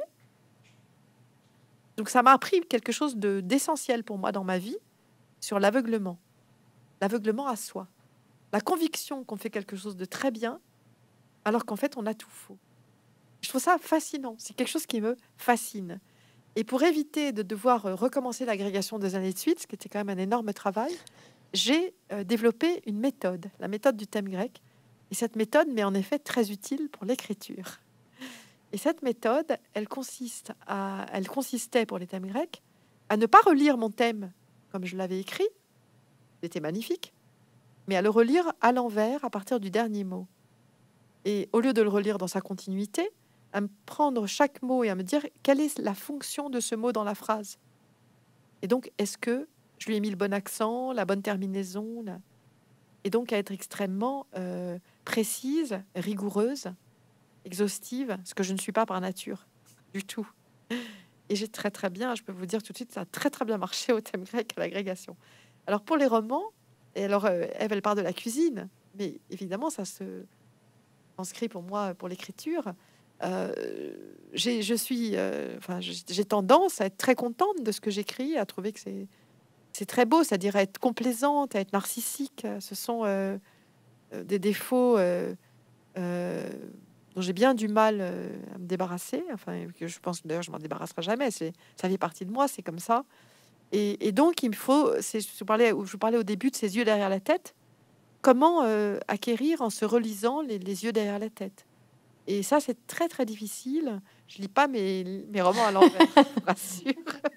donc ça m'a appris quelque chose de d'essentiel pour moi dans ma vie sur l'aveuglement, l'aveuglement à soi, la conviction qu'on fait quelque chose de très bien alors qu'en fait on a tout faux. Je trouve ça fascinant. C'est quelque chose qui me fascine. Et pour éviter de devoir euh, recommencer l'agrégation des années de suite, ce qui était quand même un énorme travail, j'ai euh, développé une méthode, la méthode du thème grec. Et cette méthode m'est en effet très utile pour l'écriture. Et cette méthode, elle consiste à, elle consistait pour les thèmes grecs à ne pas relire mon thème comme je l'avais écrit, c'était magnifique, mais à le relire à l'envers à partir du dernier mot. Et au lieu de le relire dans sa continuité, à me prendre chaque mot et à me dire quelle est la fonction de ce mot dans la phrase. Et donc, est-ce que je lui ai mis le bon accent, la bonne terminaison, la- et donc à être extrêmement euh, précise, rigoureuse, exhaustive, ce que je ne suis pas par nature du tout. Et j'ai très très bien, je peux vous dire tout de suite, ça a très très bien marché au thème grec à l'agrégation. Alors pour les romans, et alors euh, Ève, elle parle de la cuisine, mais évidemment ça se inscrit pour moi pour l'écriture. Euh, j'ai, je suis, euh, enfin j'ai j'ai tendance à être très contente de ce que j'écris, à trouver que c'est c'est très beau, c'est-à-dire à être complaisante, à être narcissique. Ce sont euh, euh, des défauts euh, euh, dont j'ai bien du mal euh, à me débarrasser. Enfin, que je pense d'ailleurs, je m'en débarrasserai jamais. C'est, ça fait partie de moi, c'est comme ça. Et, et donc, il me faut. C'est, je parlais, je vous parlais au début de ces yeux derrière la tête. Comment euh, acquérir en se relisant les, les yeux derrière la tête? Et ça, c'est très très difficile. Je lis pas mes, mes romans à l'envers, je vous rassure.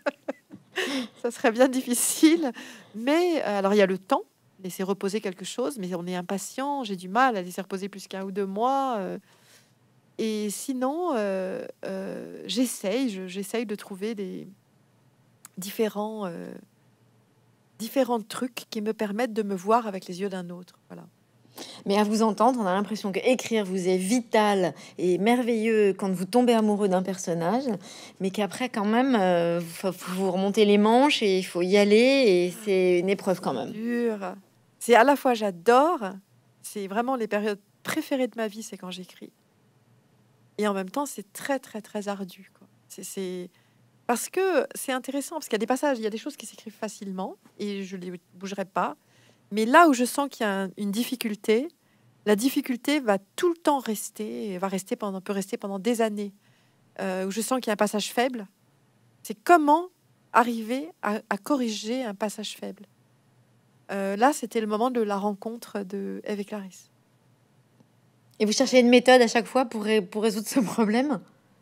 Ça serait bien difficile. Mais euh, alors, il y a le temps, laisser reposer quelque chose, mais on est impatient. J'ai du mal à laisser reposer plus qu'un ou deux mois. euh, Et sinon, euh, euh, j'essaye, je- j'essaye de trouver des différents, euh, différents trucs qui me permettent de me voir avec les yeux d'un autre. Voilà. Mais à vous entendre, on a l'impression que écrire vous est vital et merveilleux quand vous tombez amoureux d'un personnage, mais qu'après, quand même, euh, faut, faut vous remonter les manches et il faut y aller et c'est une épreuve quand même. Dur. C'est à la fois j'adore, c'est vraiment les périodes préférées de ma vie, c'est quand j'écris. Et en même temps, c'est très très très ardu, quoi. C'est, c'est- parce que c'est intéressant parce qu'il y a des passages, il y a des choses qui s'écrivent facilement et je les bougerai pas. Mais là où je sens qu'il y a un- une difficulté, la difficulté va tout le temps rester, et va rester pendant, peut rester pendant des années. Euh, où je sens qu'il y a un passage faible, c'est comment arriver à, à corriger un passage faible. Euh, là, c'était le moment de la rencontre de Ève et Clarisse. Et vous cherchez une méthode à chaque fois pour, ré- pour résoudre ce problème?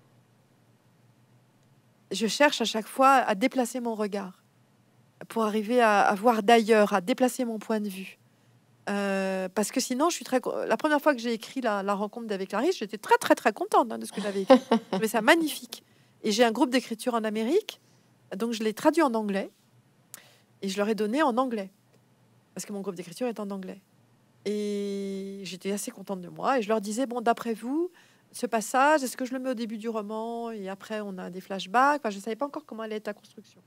Je cherche à chaque fois à déplacer mon regard pour arriver à, à voir d'ailleurs, à déplacer mon point de vue. Euh, parce que sinon, je suis très. co- La première fois que j'ai écrit la, la rencontre d'Ève et Clarisse, j'étais très très très contente hein, de ce que j'avais écrit. Je trouvais ça magnifique. Et j'ai un groupe d'écriture en Amérique, donc je l'ai traduit en anglais et je leur ai donné en anglais parce que mon groupe d'écriture est en anglais. Et j'étais assez contente de moi. Et je leur disais, bon, d'après vous, ce passage, est-ce que je le mets au début du roman et après on a des flashbacks? Enfin, je ne savais pas encore comment allait être la construction.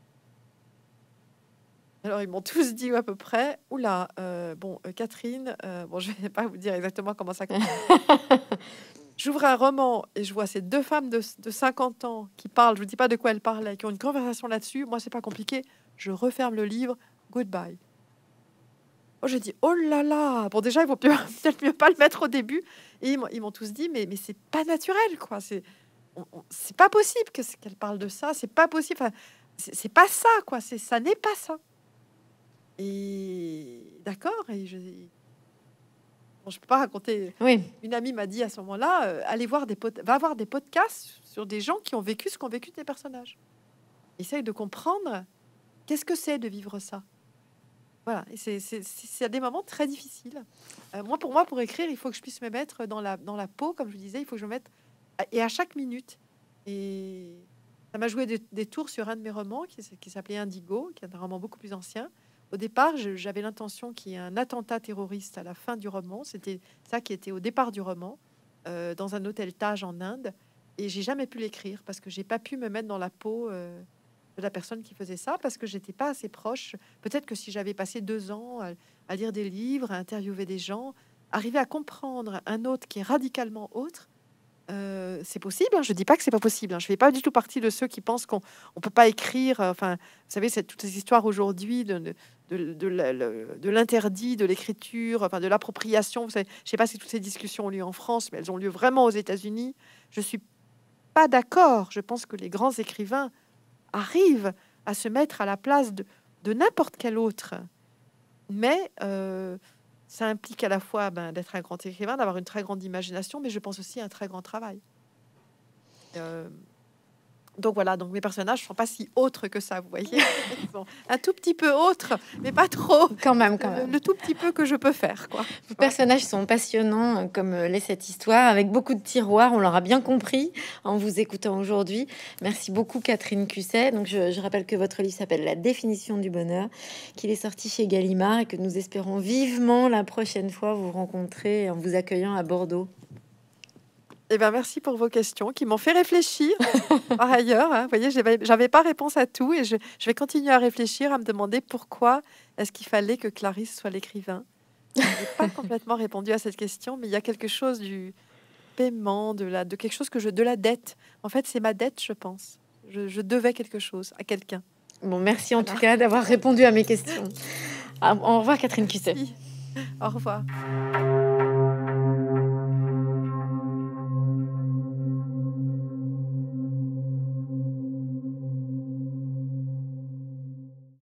Alors ils m'ont tous dit à peu près, oula, euh, bon, euh, Catherine, euh, bon, je vais pas vous dire exactement comment ça commence. J'ouvre un roman et je vois ces deux femmes de, de cinquante ans qui parlent, je vous dis pas de quoi elles parlaient, qui ont une conversation là-dessus. Moi, c'est pas compliqué. je referme le livre, goodbye. Oh, j'ai dit, oh là là, bon déjà, il vaut mieux- peut-être mieux pas le mettre au début. Et ils m'ont ils m'ont tous dit, mais, mais c'est pas naturel, quoi. C'est on- on- c'est pas possible que c'est- qu'elle parle de ça, c'est pas possible. Enfin, c'est c'est pas ça, quoi. C'est ça n'est pas ça. Et d'accord, et je, bon, je peux pas raconter. Oui, Une amie m'a dit à ce moment-là, euh, allez voir des pod- va voir des podcasts sur des gens qui ont vécu ce qu'ont vécu des personnages. Essaye de comprendre qu'est-ce que c'est de vivre ça. Voilà, et c'est c'est- c'est- c'est à des moments très difficiles. Euh, moi, pour moi, pour écrire, il faut que je puisse me mettre dans la, dans la peau, comme je vous disais, il faut que je me mette, à- et à chaque minute. Et ça m'a joué des, des tours sur un de mes romans qui, s- qui s'appelait Indigo, qui est un roman beaucoup plus ancien. Au départ, je- j'avais l'intention qu'il y ait un attentat terroriste à la fin du roman. C'était ça qui était au départ du roman, euh, dans un hôtel Taj en Inde. Et j'ai jamais pu l'écrire parce que j'ai pas pu me mettre dans la peau euh, de la personne qui faisait ça, parce que j'étais pas assez proche. Peut-être que si j'avais passé deux ans à, à lire des livres, à interviewer des gens, arriver à comprendre un autre qui est radicalement autre, euh, c'est possible. Hein. Je dis pas que c'est pas possible. Hein. Je fais pas du tout partie de ceux qui pensent qu'on on peut pas écrire. euh, Enfin, vous savez, c'est toutes ces histoires aujourd'hui de, de, de, de la- le- de l'interdit de l'écriture, enfin de l'appropriation. Vous savez, je sais pas si toutes ces discussions ont lieu en France, mais elles ont lieu vraiment aux États-Unis. Je suis pas d'accord. Je pense que les grands écrivains arrive à se mettre à la place de, de n'importe quel autre. Mais euh, ça implique à la fois ben, d'être un grand écrivain, d'avoir une très grande imagination, mais je pense aussi un très grand travail. Euh, donc voilà, donc mes personnages ne sont pas si autres que ça, vous voyez. Ils sont un tout petit peu autres, mais pas trop. quand même, quand Le, même. le tout petit peu que je peux faire, quoi. Vos personnages sont passionnants, euh, comme euh, l'est cette histoire, avec beaucoup de tiroirs. On l'aura bien compris en vous écoutant aujourd'hui. Merci beaucoup, Catherine Cusset. Donc, je, je rappelle que votre livre s'appelle La définition du bonheur, qu'il est sorti chez Gallimard et que nous espérons vivement la prochaine fois vous rencontrer en vous accueillant à Bordeaux. Eh ben, merci pour vos questions qui m'ont fait réfléchir. Par ailleurs, hein, vous voyez, j'avais j'avais pas réponse à tout et je, je vais continuer à réfléchir, à me demander pourquoi est-ce qu'il fallait que Clarisse soit l'écrivain. Je n'ai pas complètement répondu à cette question, mais il y a quelque chose du paiement, de la, de quelque chose que je, de la dette. En fait, c'est ma dette, je pense. Je, je devais quelque chose à quelqu'un. Bon, merci en Voilà. tout cas d'avoir répondu à mes questions. Au revoir, Catherine Cusset. Au revoir.